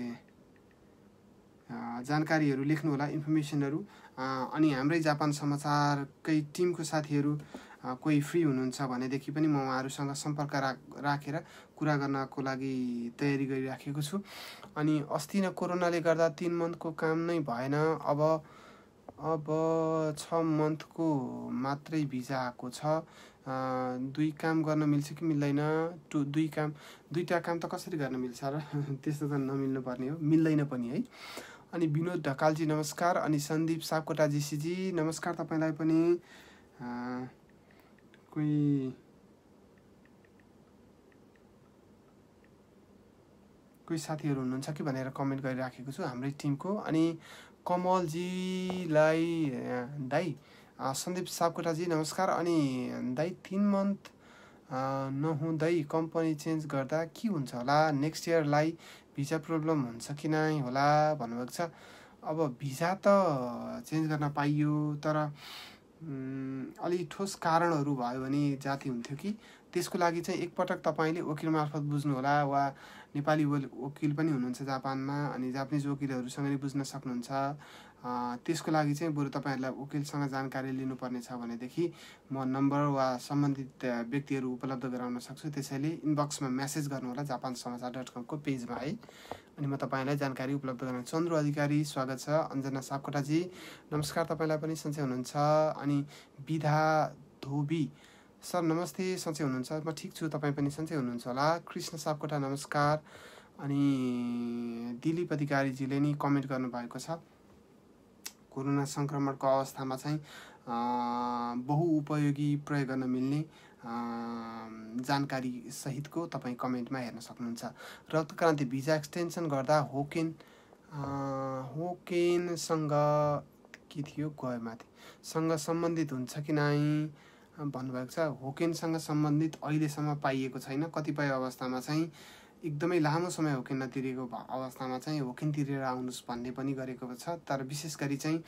जानकारीहरू लेख्नु होला, इन्फर्मेसनहरू। अनि हाम्रै जापान समाचारकै टिमको साथीहरू कोही फ्री हुनुहुन्छ भनेदेखि पनि म उहाँहरूसँग सम्पर्क राखेर कुरा गर्नको लागि तयारी गरिराखेको छु। अनि अस्ति नै कोरोनाले गर्दा 3 मन्थको काम नै भएन। अब 6 मन्थको मात्रै भिजा आएको छ। 2 काम गर्न मिल्छ कि मिल्दैन? 2टा काम त कसरी गर्न मिल्छ र? त्यस्तो त नमिल्नु पर्ने हो, मिल्दैन पनि है। अनि विनोद ढकालजी नमस्कार। अनि सन्दीप सापकोटा जीसीजी नमस्कार तपाईँलाई पनि। कोही साथीहरू हुनुहुन्छ कि भनेर कमेन्ट गरिराखेको छु हाम्रै टिमको। अनि कमलजीलाई दाइ सन्दीप सापकोटाजी नमस्कार। अनि दाइ 3 मन्थ नहुँदै कम्पनी चेन्ज गर्दा के हुन्छ होला? नेक्स्ट इयरलाई भिजा प्रब्लम हुन्छ कि नै होला भन्नुभएको छ। अब भिजा त चेन्ज गर्न पाइयो, तर अलि ठोस कारणहरू भयो भने जाति हुन्थ्यो कि। त्यसको लागि चाहिँ एकपटक तपाईँले वकिल मार्फत बुझ्नु होला, वा नेपाली वकिल पनि हुनुहुन्छ जापानमा, अनि जापानिज वकिलहरूसँग नि बुझ्न सक्नुहुन्छ। त्यसको लागि चाहिँ बरु तपाईँहरूलाई वकिलसँग जानकारी लिनुपर्ने छ भनेदेखि म नम्बर वा सम्बन्धित व्यक्तिहरू उपलब्ध गराउन सक्छु। त्यसैले इनबक्समा मेसेज गर्नुहोला japansamacha.com को पेजमा है, अनि म तपाईँलाई जानकारी उपलब्ध गराउनु। चन्द्र अधिकारी स्वागत छ। अन्जना सापकोटाजी नमस्कार, तपाईँलाई पनि सन्चै हुनुहुन्छ? अनि विधा धोबी सर नमस्ते, सन्चै हुनुहुन्छ? म ठिक छु, तपाईँ पनि सन्चै हुनुहुन्छ होला? कृष्ण सापकोटा नमस्कार। अनि दिलीप अधिकारीजीले नि कमेन्ट गर्नुभएको छ, कोरोना सङ्क्रमणको अवस्थामा चाहिँ बहुउपयोगी प्रयोग गर्न मिल्ने जानकारी सहितको तपाईँ कमेन्टमा हेर्न सक्नुहुन्छ। रक्तक्रान्ति भिजा एक्सटेन्सन गर्दा होकेनसँग के थियो गएमाथि सँग सम्बन्धित हुन्छ कि नै भन्नुभएको छ। होकेनसँग सम्बन्धित अहिलेसम्म पाइएको छैन। कतिपय अवस्थामा चाहिँ एकदमै लामो समय होकेन नतिरेको अवस्थामा चाहिँ होकेन तिरेर आउनुहोस् भन्ने पनि गरेको छ। तर विशेष गरी चाहिँ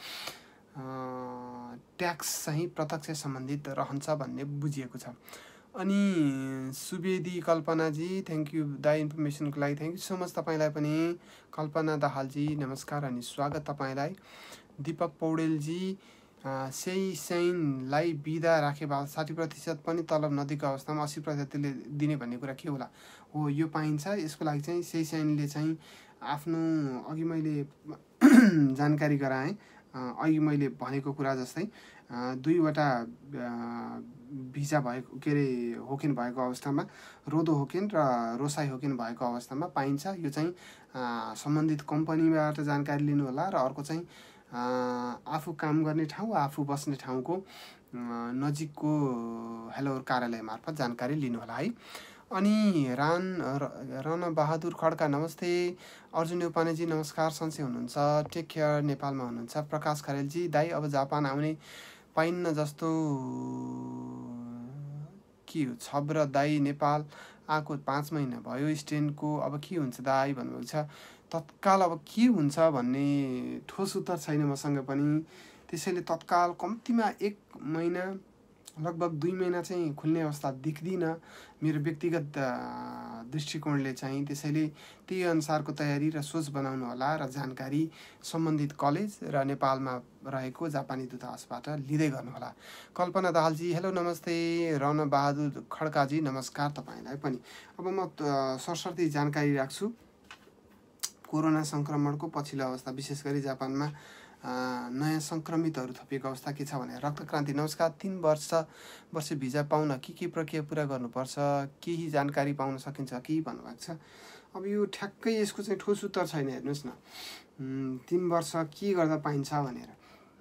ट्याक्स चाहिँ प्रत्यक्ष सम्बन्धित रहन्छ भन्ने बुझिएको छ। अनि सुवेदी कल्पनाजी थ्याङ्क यू दाइ इन्फर्मेसनको लागि, थ्याङ्क यू सो मच तपाईँलाई पनि। कल्पना दाहालजी नमस्कार अनि स्वागत तपाईँलाई। दीपक पौडेलजी सेइसाइनलाई बिदा राखे 60% पनि तलब नदिएको अवस्थामा 80% दिने भन्ने कुरा के होला? हो, यो पाइन्छ। यसको लागि चाहिँ सेइसाइनले चाहिँ आफ्नो अघि मैले जानकारी गराएँ, अघि मैले भनेको कुरा जस्तै 2वटा भिजा भएको के अरे होकेन भएको अवस्थामा, रोदो होकेन र रोसाई होकेन भएको अवस्थामा पाइन्छ। यो चाहिँ सम्बन्धित कम्पनीबाट जानकारी लिनु होला, र अर्को चाहिँ आफू काम गर्ने ठाउँ, आफू बस्ने ठाउँको नजिकको हेलोर कार्यालय मार्फत जानकारी लिनु होला है। अनि राणा बहादुर खड्का नमस्ते। अर्जुन नेपानेजी नमस्कार, सन्चै हुनुहुन्छ? टेक केयर, नेपालमा हुनुहुन्छ। प्रकाश खरेलजी दाइ अब जापान आउने पाइन्न जस्तो के हो? छब्र दाइ नेपाल आएको 5 महिना भयो, स्टेनको अब के हुन्छ दाइ भन्नुभएको छ। तत्काल अब के हुन्छ भन्ने ठोस उत्तर छैन मसँग पनि। त्यसैले तत्काल कम्तीमा 1 महिना लगभग 2 महिना चाहिँ खुल्ने अवस्था देख्दिन मेरो व्यक्तिगत दृष्टिकोणले चाहिँ। त्यसैले त्यही अनुसारको तयारी र सोच बनाउनु होला, र जानकारी सम्बन्धित कलेज र नेपालमा रहेको जापानी दूतावासबाट लिँदै गर्नु होला। कल्पना दाहालजी हेलो नमस्ते। राणा बहादुर खड्काजी नमस्कार तपाईँलाई पनि। अब म सरसर्ती जानकारी राख्छु कोरोना सङ्क्रमणको पछिल्लो अवस्था, विशेष गरी जापानमा नयाँ सङ्क्रमितहरू थपिएको अवस्था के छ भने। रक्तक्रान्ति नमस्कार। 3 वर्ष भिजा पाउन के प्रक्रिया पुरा गर्नुपर्छ, केही जानकारी पाउन सकिन्छ कि भन्नुभएको छ। अब यो ठ्याक्कै यसको चाहिँ ठोस उत्तर छैन। हेर्नुहोस् न, 3 वर्ष के गर्दा पाइन्छ भनेर।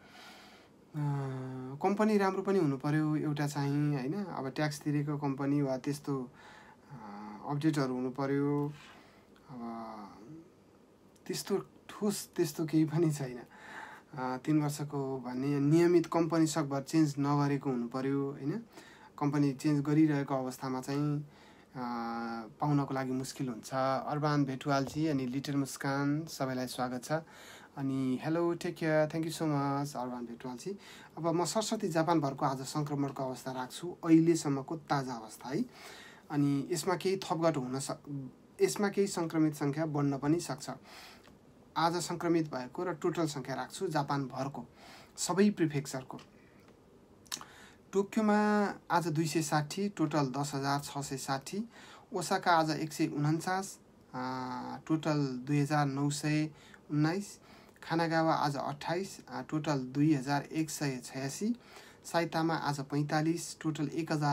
कम्पनी राम्रो पनि हुनु पर्यो एउटा चाहिँ होइन। अब ट्याक्स तिरेको कम्पनी वा त्यस्तो अपडेटहरू हुनु पर्यो। अब त्यस्तो ठोस त्यस्तो केही पनि छैन। 3 वर्षको भन्ने नियमित कम्पनी सकभर चेन्ज नगरेको हुनु पर्यो होइन। कम्पनी चेन्ज गरिरहेको अवस्थामा चाहिँ पाउनको लागि मुस्किल हुन्छ। अरबान भेटुवालजी अनि लिटल मुस्कान सबैलाई स्वागत छ। अनि hello take care, thank you so much Arban भेटवालजी। अब म सरस्वती जापानभरको आज सङ्क्रमणको अवस्था राख्छु, अहिलेसम्मको ताजा अवस्था है। अनि यसमा केही थपघट यसमा केही सङ्क्रमित सङ्ख्या बढ्न पनि सक्छ। आज सङ्क्रमित भएको र टोटल सङ्ख्या राख्छु जापानभरको सबै प्रिफेक्चरको। टोकियोमा आज 260, टोटल 10,660। ओसाका आज 149, टोटल 2,919। खानागावा आज 28, टोटल 2,186। साइतामा आज 45, टोटल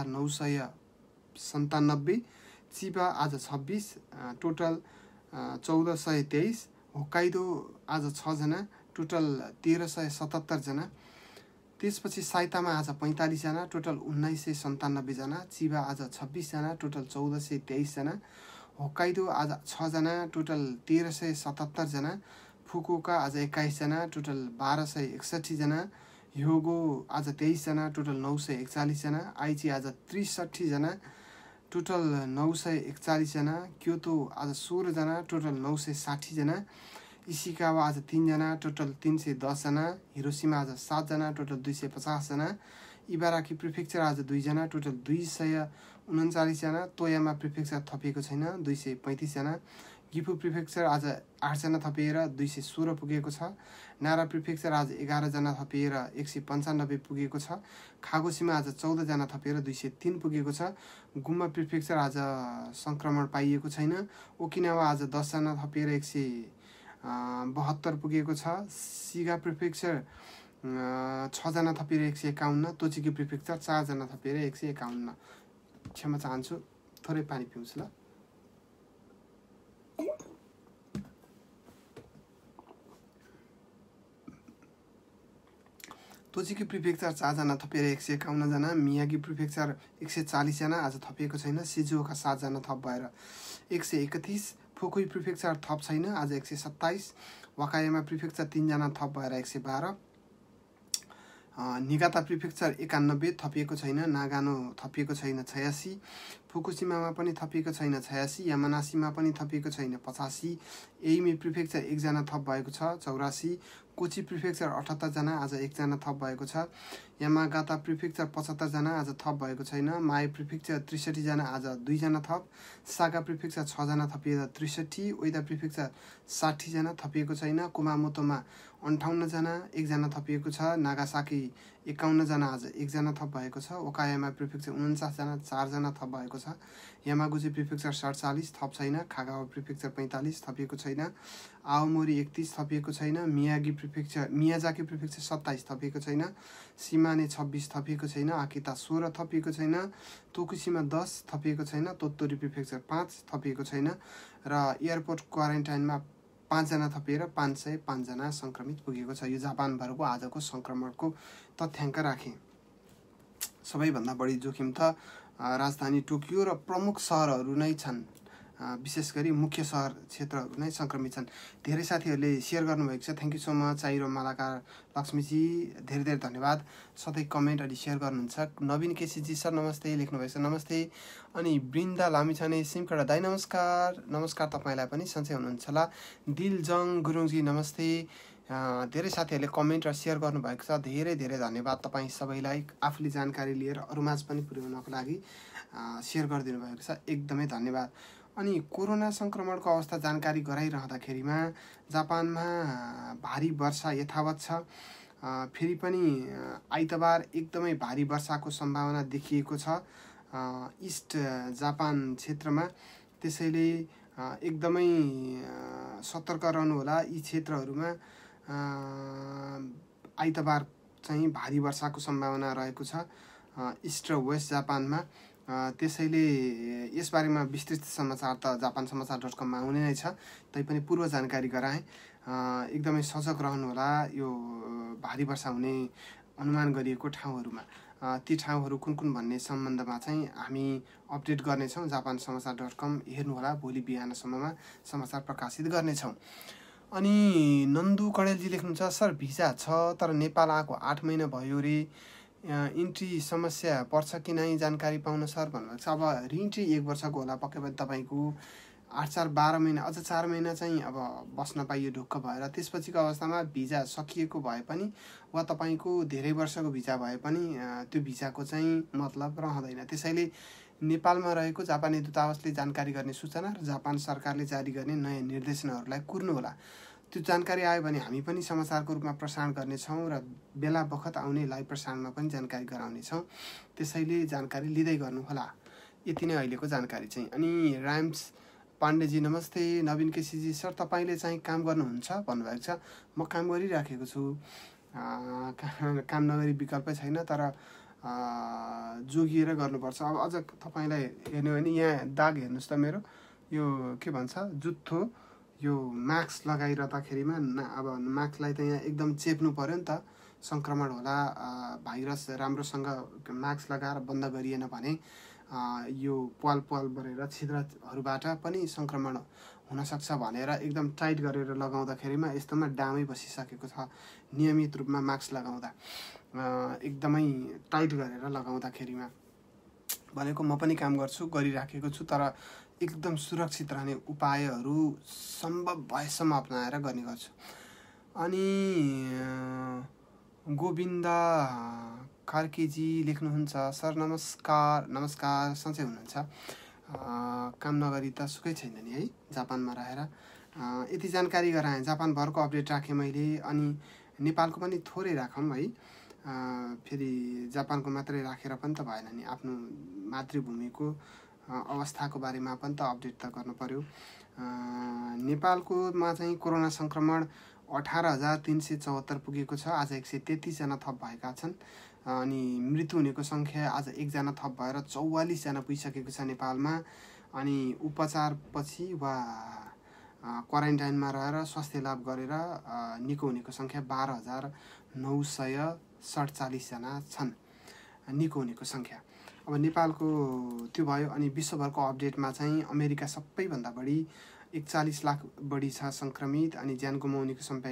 1,997। चिबा आज 26, टोटल 1,423। होक्काइडो आज 6 जना, टोटल 1,377 जना। त्यसपछि साइतामा आज 45 जना, टोटल 1,997 जना। चिबा आज 26 जना, टोटल 1,423 जना। होक्काइडो आज 6 जना, टोटल 1,377 जना। फुकुओका आज 21 जना, टोटल 1,261 जना। ह्योगो आज 23 जना, टोटल 941 जना। आइची आज 63 जना, टोटल 941 जना। क्योतो आज 16 जना, टोटल 960 जना। इसिकावा आज 3 जना, टोटल 310 जना। हिरोसिमा आज 7 जना, टोटल 250 जना। इबाराकी प्रिफेक्चर आज 2 जना, टोटल 239 जना। तोयामा प्रिफेक्चर थपिएको छैन, 235 जना। गिफु प्रिफेक्चर आज 8 जना थपिएर 216 पुगेको छ। नारा प्रिफेक्चर आज 11 जना थपिएर 195 पुगेको छ। खागोसीमा आज 14 जना थपिएर 203 पुगेको छ। गुम्मा प्रिफेक्चर आज सङ्क्रमण पाइएको छैन। ओकिनावा आज 10 जना थपिएर 172 पुगेको छ। सिगा प्रिफेक्चर 6 जना थपिएर 151। तोचिकी प्रिफेक्चर 4 जना थपिएर 151। क्षमा चाहन्छु, थोरै पानी पिउँछु ल। तोचिकी प्रिफेक्चर 4 जना थपेर 151 जना। मियागी प्रिफेक्चर 140 जना, आज थपिएको छैन। सिजुओका 7 जना थप भएर 131। फुकुई प्रिफेक्चर थप छैन, आज 127। वाकायामा प्रिफेक्चर 3 जना थप भएर 112। निगाता प्रिफेक्चर 91 थपिएको छैन। नागानो थपिएको छैन 86। फुकुशिमामा पनि थपिएको छैन 86। यामानासीमा पनि थपिएको छैन 85। एइमी प्रिफेक्चर 1 जना थप भएको छ 84। कोची प्रिफेक्चर 78 जना, आज 1 जना थप भएको छ। यामागाता प्रिफेक्चर 75 जना, आज थप भएको छैन। माई प्रिफेक्चर 63 जना, आज 2 जना थप। सागा प्रिफेक्चर 6 जना थपिएर 63। ओइदा प्रिफेक्चर 60 जना थपिएको छैन। कुमामोतोमा 58 जना, 1 जना थपिएको छ। नागासाकी 51 जना, आज 1 जना थप भएको छ। ओकायामा प्रिफेक्चर 49 जना, 4 जना थप भएको छ। यामागुची प्रिफेक्चर 47 थप छैन। खागावा प्रिफेक्चर 45 थपिएको छैन। आओमोरी 31 थपिएको छैन। मियाजाकी प्रिफेक्चर 27 थपिएको छैन। सिमाने 26 थपिएको छैन। आकिता 16 थपिएको छैन। तोकुसीमा 10 थपिएको छैन। तोत्तोरी प्रिफेक्चर 5 थपिएको छैन। र एयरपोर्ट क्वारेन्टाइनमा 5 जना थपिएर 505 जना सङ्क्रमित पुगेको छ। यो जापानभरको आजको सङ्क्रमणको तथ्याङ्क राखेँ। सबैभन्दा बढी जोखिम त राजधानी टोकियो र प्रमुख सहरहरू नै छन्। विशेष गरी मुख्य सहर क्षेत्रहरू नै सङ्क्रमित छन्। धेरै साथीहरूले सेयर गर्नुभएको छ, thank you so much. Chairo Malakar लक्ष्मीजी, धेरै धेरै धन्यवाद। सधैँ कमेन्ट अनि सेयर गर्नुहुन्छ। नवीन केसीजी सर नमस्ते लेख्नुभएको छ, नमस्ते। अनि बृन्दा लामिछाने सिमकडा दाई नमस्कार। नमस्कार, तपाईँलाई पनि सन्चै हुनुहुन्छ होला। दिलजङ गुरुङजी नमस्ते। धेरै साथीहरूले कमेन्ट र सेयर गर्नुभएको छ, धेरै धेरै धन्यवाद तपाईँ सबैलाई। आफूले जानकारी लिएर अरूमाझ पनि पुर्याउनको लागि सेयर गरिदिनु भएको छ, एकदमै धन्यवाद। अनि कोरोना सङ्क्रमणको अवस्था जानकारी गराइरहँदाखेरिमा जापानमा भारी वर्षा यथावत छ। फेरि पनि आइतबार एकदमै भारी वर्षाको सम्भावना देखिएको छ इस्ट जापान क्षेत्रमा। त्यसैले एकदमै सतर्क रहनुहोला। यी क्षेत्रहरूमा आइतबार चाहिँ भारी वर्षाको सम्भावना रहेको छ इस्ट र वेस्ट जापानमा। त्यसैले यसबारेमा विस्तृत समाचार त जापान समाचार.com मा आउने नै छ, तैपनि पूर्व जानकारी गराएँ। एकदमै सजग रहनुहोला यो भारी वर्षा हुने अनुमान गरिएको ठाउँहरूमा। ती ठाउँहरू कुन कुन भन्ने सम्बन्धमा चाहिँ हामी अपडेट गर्नेछौँ। जापान समाचार.com हेर्नुहोला, भोलि बिहानसम्ममा समाचार प्रकाशित गर्नेछौँ। अनि नन्दु कडेलजी लेख्नुहुन्छ, सर भिजा छ तर नेपाल आएको 8 महिना भयो रे, इन्ट्री समस्या पर्छ कि नै जानकारी पाउन सर भन्नुभएको छ। अब रिइन्ट्री 1 वर्षको होला, पक्कै पनि तपाईँको 8-4-12 महिना अझ 4 महिना चाहिँ अब बस्न पाइयो ढुक्क भएर। त्यसपछिको अवस्थामा भिजा सकिएको भए पनि वा तपाईँको धेरै वर्षको भिजा भए पनि त्यो भिजाको चाहिँ मतलब रहँदैन। त्यसैले नेपालमा रहेको जापानी दूतावासले जानकारी गर्ने सूचना र जापान सरकारले जारी गर्ने नयाँ निर्देशनाहरूलाई कुर्नुहोला। त्यो जानकारी आयो भने हामी पनि समाचारको रूपमा प्रसारण गर्नेछौँ र बेला बखत आउने लाइभ प्रसारणमा पनि जानकारी गराउनेछौँ। त्यसैले जानकारी लिँदै गर्नुहोला। यति नै अहिलेको जानकारी चाहिँ। अनि राम्स पाण्डेजी नमस्ते। नवीन केसीजी सर तपाईँले चाहिँ काम गर्नुहुन्छ भन्नुभएको छ। म काम गरिराखेको छु, काम नगरी विकल्पै छैन, तर जोगिएर गर्नुपर्छ। अब अझ तपाईँलाई हेर्नु भने यहाँ दाग हेर्नुहोस् त मेरो यो के भन्छ जुत्थो यो मास्क लगाइरहँदाखेरिमा अब मास्कलाई त यहाँ एकदम चेप्नु पर्यो नि त, सङ्क्रमण होला, भाइरस राम्रोसँग मास्क लगाएर बन्द गरिएन भने यो पाल बढेर छिद्रहरूबाट पनि सङ्क्रमण हुनसक्छ भनेर एकदम टाइट गरेर लगाउँदाखेरिमा यस्तोमा डामै बसिसकेको छ। नियमित रूपमा मास्क लगाउँदा एकदमै टाइट गरेर लगाउँदाखेरिमा भनेको म पनि काम गरिराखेको छु, तर एकदम सुरक्षित रहने उपायहरू सम्भव भएसम्म अपनाएर गर्ने गर्छु। अनि गोविन्द कार्कीजी लेख्नुहुन्छ सर नमस्कार सन्चै हुनुहुन्छ? काम नगरी त सुखै छैन नि है जापानमा रहेर। यति जानकारी गराएँ, जापानभरको अपडेट राखेँ मैले, अनि नेपालको पनि थोरै राखौँ है। फेरि जापानको मात्रै राखेर पनि त भएन नि, आफ्नो मातृभूमिको अवस्थाको बारेमा पनि त अपडेट त गर्नु पर्यो। नेपालकोमा चाहिँ कोरोना सङ्क्रमण 18,374 पुगेको छ। आज 133 जना थप भएका छन्। अनि मृत्यु हुनेको सङ्ख्या आज 1 जना थप भएर 44 जना पुगिसकेको छ नेपालमा। अनि उपचारपछि वा क्वारेन्टाइनमा रहेर स्वास्थ्य लाभ गरेर निको हुनेको सङ्ख्या 12,947 जना छन् निको हुनेको सङ्ख्या। अब नेपालको त्यो भयो। अनि विश्वभरको अपडेटमा चाहिँ अमेरिका सबैभन्दा बढी 41 लाख बढी छ सङ्क्रमित, अनि ज्यान गुमाउनेको सङ्ख्या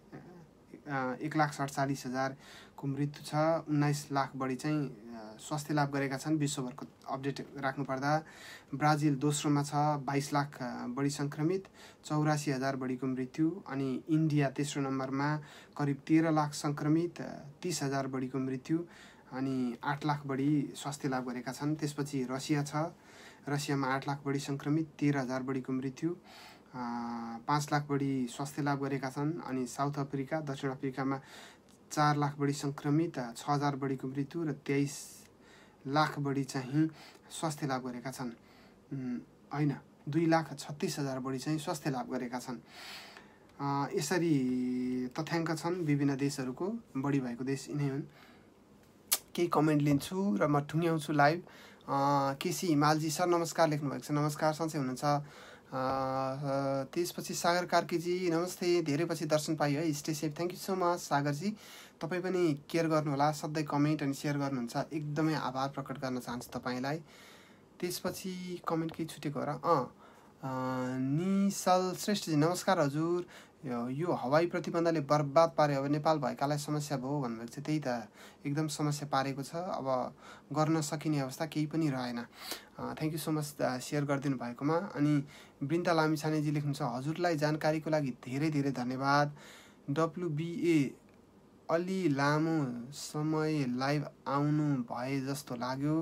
1,47,000को मृत्यु छ। 19 लाख बढी चाहिँ स्वास्थ्य लाभ गरेका छन् विश्वभरको अपडेट राख्नुपर्दा। ब्राजिल दोस्रोमा छ, 22 लाख बढी सङ्क्रमित, 84,000 बढीको मृत्यु। अनि इन्डिया तेस्रो नम्बरमा करिब 13 लाख सङ्क्रमित, 30,000 बढीको मृत्यु, अनि 8 लाख बढी स्वास्थ्य लाभ गरेका छन्। त्यसपछि रसिया छ, रसियामा 8 लाख बढी सङ्क्रमित, 13,000 बढीको मृत्यु, 5 लाख बढी स्वास्थ्य लाभ गरेका छन्। अनि साउथ अफ्रिका, दक्षिण अफ्रिकामा 4 लाख बढी सङ्क्रमित, 6,000 बढीको मृत्यु र 23 लाख बढी चाहिँ स्वास्थ्य लाभ गरेका छन्। होइन, 2,36,000 बढी चाहिँ स्वास्थ्य लाभ गरेका छन्। यसरी तथ्याङ्क छन् विभिन्न देशहरूको। बढी भएको देश यिनै हुन्। केही कमेन्ट लिन्छु र म ठुङ्ग्याउँछु लाइभ। केसी हिमालजी सर नमस्कार लेख्नुभएको छ। नमस्कार, सन्चै हुनुहुन्छ? त्यसपछि सागर कार्कीजी नमस्ते, धेरै पछि दर्शन पाइयो है, stay safe. Thank you so much सागरजी। तपाईँ पनि केयर गर्नुहोला, सधैँ कमेन्ट अनि सेयर गर्नुहुन्छ, एकदमै आभार प्रकट गर्न चाहन्छु तपाईँलाई। त्यसपछि कमेन्ट केही छुटेको हो र निशल श्रेष्ठजी नमस्कार हजुर, यो हवाई प्रतिबन्धले बर्बाद पार्यो, अब नेपाल भएकालाई समस्या भयो भन्नुभएको छ। त्यही त एकदम समस्या पारेको छ, अब गर्न सकिने अवस्था केही पनि रहेन। Thank you so much share गरिदिनु भएकोमा। अनि वृन्दा लामिछानेजी लेख्नुहुन्छ हजुरलाई जानकारीको लागि धेरै धेरै धन्यवाद। WBA अलि लामो समय लाइभ आउनु भए जस्तो लाग्यो।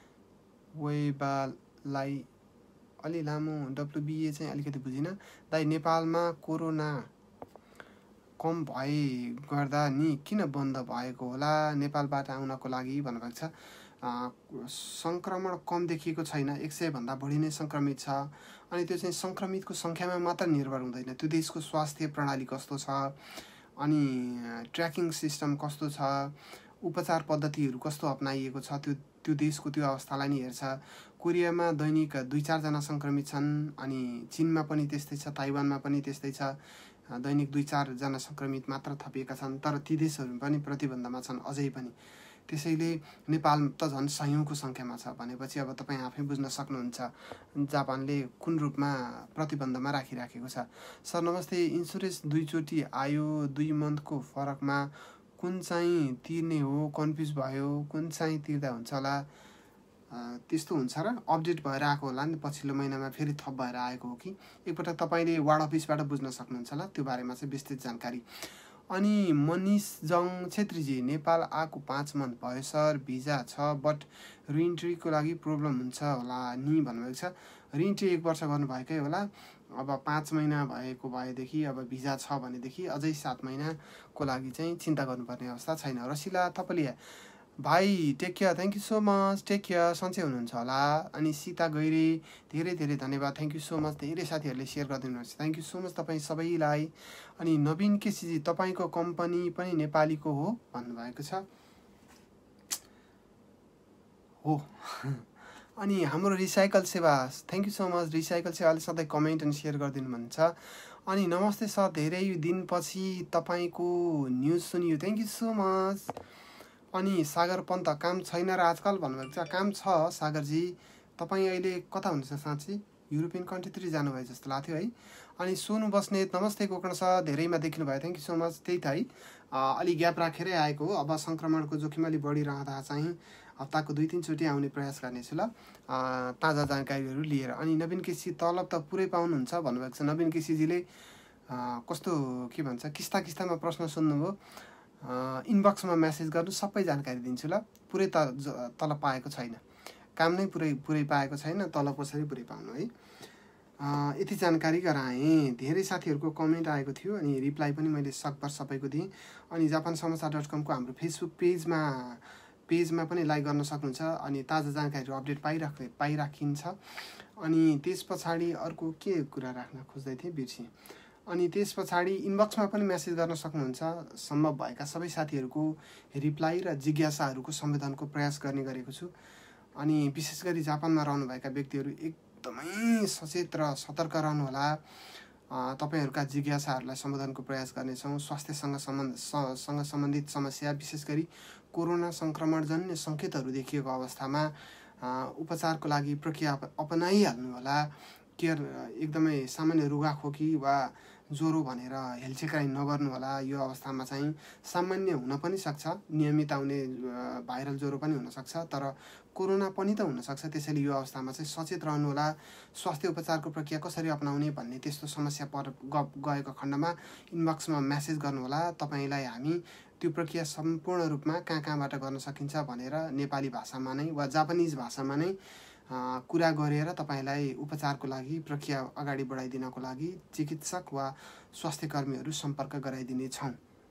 वेबालाई अलि लामो WBA चाहिँ अलिकति बुझिनँ दाइ। नेपालमा कोरोना कम भए गर्दा नि किन बन्द भएको होला नेपालबाट आउनको लागि भन्नुभएको छ। सङ्क्रमण कम देखिएको छैन, 100 भन्दा बढी नै सङ्क्रमित छ। अनि त्यो चाहिँ सङ्क्रमितको सङ्ख्यामा मात्र निर्भर हुँदैन, त्यो देशको स्वास्थ्य प्रणाली कस्तो छ, अनि ट्र्याकिङ सिस्टम कस्तो छ, उपचार पद्धतिहरू कस्तो अपनाइएको छ, त्यो देशको त्यो अवस्थालाई नि हेर्छ। कोरियामा दैनिक 2-4 जना सङ्क्रमित छन्, अनि चीनमा पनि त्यस्तै छ, ताइवानमा पनि त्यस्तै छ, दैनिक 2-4 जना सङ्क्रमित मात्र थपिएका छन्। तर ती देशहरू पनि प्रतिबन्धमा छन् अझै पनि। त्यसैले नेपाल त झन् सयौँको सङ्ख्यामा छ भनेपछि अब तपाईँ आफै बुझ्न सक्नुहुन्छ जापानले कुन रूपमा प्रतिबन्धमा राखिराखेको छ। सर नमस्ते, इन्सुरेन्स 2 चोटि आयो, 2 मन्थको फरकमा कुन चाहिँ तिर्ने हो, कन्फ्युज भयो, कुन चाहिँ तिर्दा हुन्छ होला? त्यस्तो हुन्छ र अपडेट भएर आएको होला नि पछिल्लो महिनामा फेरि थप भएर आएको हो कि एकपटक तपाईँले वार्ड अफिसबाट बुझ्न सक्नुहुन्छ होला त्यो बारेमा चाहिँ विस्तृत जानकारी। अनि मनिष जङ छेत्रीजी नेपाल आएको 5 मन्थ भयो सर, भिजा छ बट रिइन्ट्रीको लागि प्रब्लम हुन्छ होला नि भन्नुभएको छ। रिइन्ट्री 1 वर्ष गर्नुभएकै होला, अब 5 महिना भएको भएदेखि अब भिजा छ भनेदेखि अझै 7 महिनाको लागि चाहिँ चिन्ता गर्नुपर्ने अवस्था छैन। रसिला थपलिया भाइ take care, thank you so much, take care, सन्चै हुनुहुन्छ होला। अनि सीता गैरे धेरै धेरै धन्यवाद, थ्याङ्क यू सो मच, धेरै साथीहरूले सेयर गरिदिनुहुन्छ, थ्याङ्क यू सो मच तपाईँ सबैलाई। अनि नवीन केसीजी तपाईँको कम्पनी पनि नेपालीको हो भन्नुभएको छ हो। अनि हाम्रो रिसाइकल सेवा, thank you so much, recycle सेवाले सधैँ कमेन्ट अनि सेयर गरिदिनु भन्छ। अनि नमस्ते सर, धेरै दिनपछि तपाईँको न्युज सुनियो, थ्याङ्क यू सो मच। अनि सागर पन्त काम छैन र आजकल भन्नुभएको छ। काम छ सागरजी, तपाईँ अहिले कता हुनुहुन्छ साँच्ची? युरोपियन कन्ट्रीतिर जानुभयो जस्तो लाग्थ्यो है। अनि सोनु बस्नेत नमस्ते गोकर्ण सर, धेरैमा देखिनु भयो, थ्याङ्क यू सो मच। त्यही त है, अलि ग्याप राखेरै आएको हो, अब सङ्क्रमणको जोखिम अलि बढिरहँदा चाहिँ हप्ताको 2-3 चोटि आउने प्रयास गर्नेछु ल, ताजा जानकारीहरू लिएर। अनि नवीन केसी तलब त पुरै पाउनुहुन्छ भन्नुभएको छ। नवीन केसीजीले कस्तो के भन्छ किस्तामा प्रश्न सोध्नुभयो, इनबक्समा मेसेज गर्नु, सबै जानकारी दिन्छु ल। पुरै तलब पाएको छैन, काम नै पुरै पाएको छैन, तलब कसरी पुरै पाउनु है, यति जानकारी गराएँ। धेरै साथीहरूको कमेन्ट आएको थियो अनि रिप्लाई पनि मैले सकभर सबैको दिएँ। अनि जापान समाचार.com को हाम्रो फेसबुक पेजमा पनि लाइक गर्न सक्नुहुन्छ। अनि ताजा जानकारीहरू अपडेट पाइराखिन्छ। अनि त्यस पछाडि अर्को के कुरा राख्न खोज्दै थिएँ बिर्सेँ। अनि त्यस पछाडि इनबक्समा पनि मेसेज गर्न सक्नुहुन्छ। सम्भव भएका सबै साथीहरूको रिप्लाई र जिज्ञासाहरूको सम्बोधनको प्रयास गर्ने गरेको छु। अनि विशेष गरी जापानमा रहनुभएका व्यक्तिहरू एकदमै सचेत र सतर्क रहनुहोला। तपाईँहरूका जिज्ञासाहरूलाई सम्बोधनको प्रयास गर्नेछौँ। स्वास्थ्यसँग सम्बन्धित समस्या, विशेष गरी कोरोना सङ्क्रमणजन्य सङ्केतहरू देखिएको अवस्थामा उपचारको लागि प्रक्रिया अपनाइहाल्नु होला। केयर एकदमै सामान्य रुगाखोकी वा ज्वरो भनेर हेलचेक्राइ नगर्नु होला। यो अवस्थामा चाहिँ सामान्य हुन पनि सक्छ, नियमित आउने भाइरल ज्वरो पनि हुनसक्छ, तर कोरोना पनि त हुनसक्छ। त्यसैले यो अवस्थामा चाहिँ सचेत रहनु होला। स्वास्थ्य उपचारको प्रक्रिया कसरी अपनाउने भन्ने त्यस्तो समस्या गएको खण्डमा इनबक्समा मेसेज गर्नुहोला। तपाईँलाई हामी त्यो प्रक्रिया सम्पूर्ण रूपमा कहाँबाट गर्न सकिन्छ भनेर नेपाली भाषामा नै वा जापानिज भाषामा नै कुरा गरेर तपाईँलाई उपचारको लागि प्रक्रिया अगाडि बढाइदिनको लागि चिकित्सक वा स्वास्थ्य कर्मीहरू सम्पर्क गराइदिनेछौँ।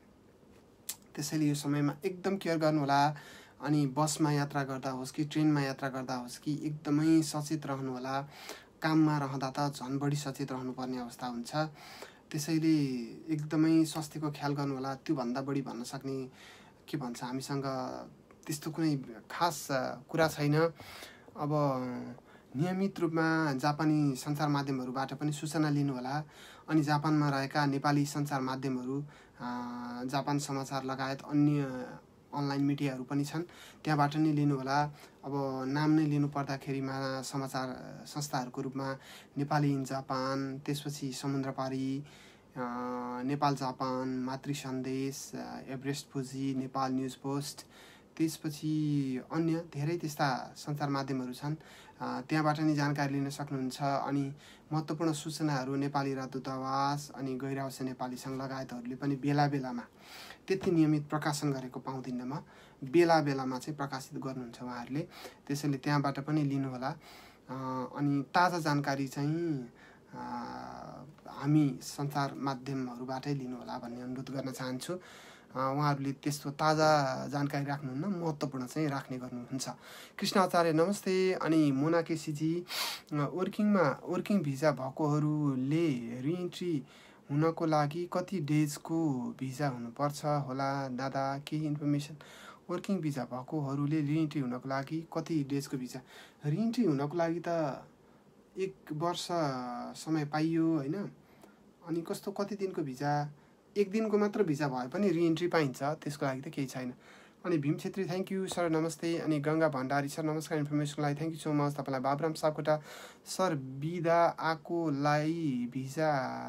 त्यसैले यो समयमा एकदम केयर गर्नुहोला। अनि बसमा यात्रा गर्दा होस् कि ट्रेनमा यात्रा गर्दा होस् कि एकदमै सचेत रहनुहोला। काममा रहँदा त झन् बढी सचेत रहनुपर्ने अवस्था हुन्छ। त्यसैले एकदमै स्वास्थ्यको ख्याल गर्नुहोला। त्योभन्दा बढी भन्न सक्ने के भन्छ, हामीसँग त्यस्तो कुनै खास कुरा छैन। अब नियमित रूपमा जापानी सञ्चार माध्यमहरूबाट पनि सूचना लिनुहोला। अनि जापानमा रहेका नेपाली सञ्चार माध्यमहरू, जापान समाचार लगायत अन्य अनलाइन मिडियाहरू पनि छन्, त्यहाँबाट नै लिनुहोला। अब नाम नै लिनु पर्दाखेरिमा समाचार संस्थाहरूको रूपमा नेपाली इन जापान, त्यसपछि समुद्रपारी, Nepal Japan, Matri Sandesh, Everest Fuji, Nepal news post, त्यसपछि अन्य धेरै त्यस्ता सञ्चार माध्यमहरू छन्, त्यहाँबाट नि जानकारी लिन सक्नुहुन्छ। अनि महत्त्वपूर्ण सूचनाहरू नेपाली राजदूतावास अनि गैर आवश्यक नेपाली सङ्घ लगायतहरूले पनि बेला बेलामा, त्यति नियमित प्रकाशन गरेको पाउँदिनँ म, बेला बेलामा चाहिँ प्रकाशित गर्नुहुन्छ उहाँहरूले। त्यसैले त्यहाँबाट पनि लिनुहोला। अनि ताजा जानकारी चाहिँ हामी सञ्चार माध्यमहरूबाटै लिनुहोला भन्ने अनुरोध गर्न चाहन्छु। उहाँहरूले त्यस्तो ताजा जानकारी राख्नुहुन्न, महत्त्वपूर्ण चाहिँ राख्ने गर्नुहुन्छ। कृष्ण आचार्य नमस्ते। अनि मोना केसीजी, वर्किङ भिजा भएकोहरूले रिइन्ट्री हुनको लागि कति डेजको भिजा हुनुपर्छ होला दादा, केही इन्फर्मेसन? वर्किङ भिजा भएकोहरूले रिइन्ट्री हुनको लागि कति डेजको भिजा? रिइन्ट्री हुनको लागि त 1 वर्ष समय पाइयो होइन। अनि कस्तो कति दिनको भिजा? 1 दिनको मात्र भिजा भए पनि रिइन्ट्री पाइन्छ, त्यसको लागि त केही छैन। अनि Bhim Chhetri thank you sir, नमस्ते। अनि गङ्गा भण्डारी सर नमस्कार, इन्फर्मेसनको लागि थ्याङ्क यू सो मच। तपाईँलाई बाबुराम सापकोटा सर, बिदा आएकोलाई भिजा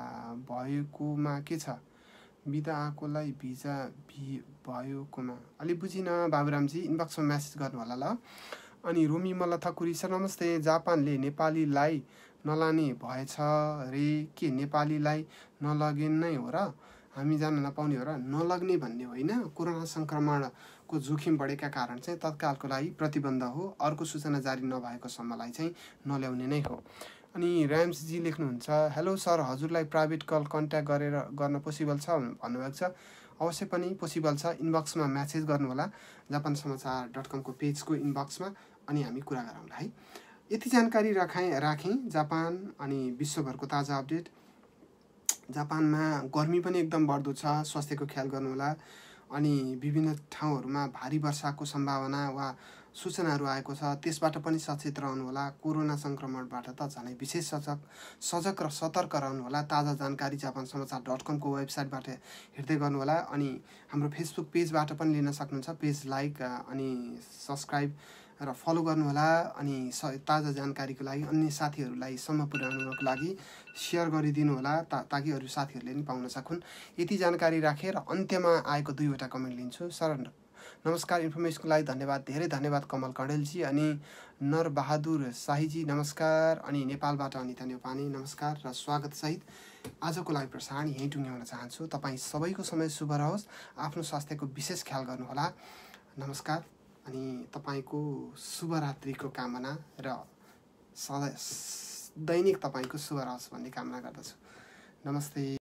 भएकोमा के छ? बिदा आएकोलाई भिजा भएकोमा अलि बुझिनँ बाबुरामजी, इनबक्समा मेसेज गर्नु होला ल। अनि रोमी मल्ल थकुरी सर नमस्ते। जापानले नेपालीलाई नलाने भएछ रे, के नेपालीलाई नलगे नै हो र, हामी जान नपाउने हो र? नलग्ने भन्ने होइन, कोरोना सङ्क्रमणको जोखिम बढेका कारण चाहिँ तत्कालको लागि प्रतिबन्ध हो, अर्को सूचना जारी नभएको सम्मलाई चाहिँ नल्याउने नै हो। अनि ऱ्याम्सजी लेख्नुहुन्छ, हेलो सर, हजुरलाई प्राइभेट कल कन्ट्याक्ट गर्न पोसिबल छ भन्नुभएको छ। अवश्य पनि पोसिबल छ। इनबक्समा म्यासेज गर्नुहोला, japansamachaar.com को पेजको इनबक्समा, अनि हामी कुरा गरौँला है। यति जानकारी राखेँ जापान अनि विश्वभरको ताजा अपडेट। जापानमा गर्मी पनि एकदम बढ्दो छ, स्वास्थ्यको ख्याल गर्नुहोला। अनि विभिन्न ठाउँहरूमा भारी वर्षाको सम्भावना वा सूचनाहरू आएको छ, त्यसबाट पनि सचेत रहनुहोला। कोरोना सङ्क्रमणबाट त झनै विशेष सजग र सतर्क रहनुहोला। ताजा जानकारी japansamachaar.com को वेबसाइटबाट हेर्दै गर्नुहोला। अनि हाम्रो फेसबुक पेजबाट पनि लिन सक्नुहुन्छ। पेज लाइक अनि सब्सक्राइब र फलो गर्नुहोला। अनि ताजा जानकारीको लागि अन्य साथीहरूलाई सम्म पुर्याउनको लागि सेयर गरिदिनु होला, ताकि अरू साथीहरूले पनि पाउन सकुन्। यति जानकारी राखेर अन्त्यमा आएको 2वटा कमेन्ट लिन्छु। सर नमस्कार, इन्फर्मेसनको लागि धन्यवाद, धेरै धन्यवाद कमल कडेलजी। अनि नरबहादुर शाहीजी नमस्कार। अनि नेपालबाट अनिता नेपानी नमस्कार र स्वागतसहित आजको लाइभ प्रसारण यहीँ टुङ्ग्याउन चाहन्छु। तपाईँ सबैको समय शुभ रहोस्, आफ्नो स्वास्थ्यको विशेष ख्याल गर्नुहोला। नमस्कार। अनि तपाईँको शुभरात्रिको कामना र दैनिक तपाईँको शुभ रहोस् भन्ने कामना गर्दछु। नमस्ते।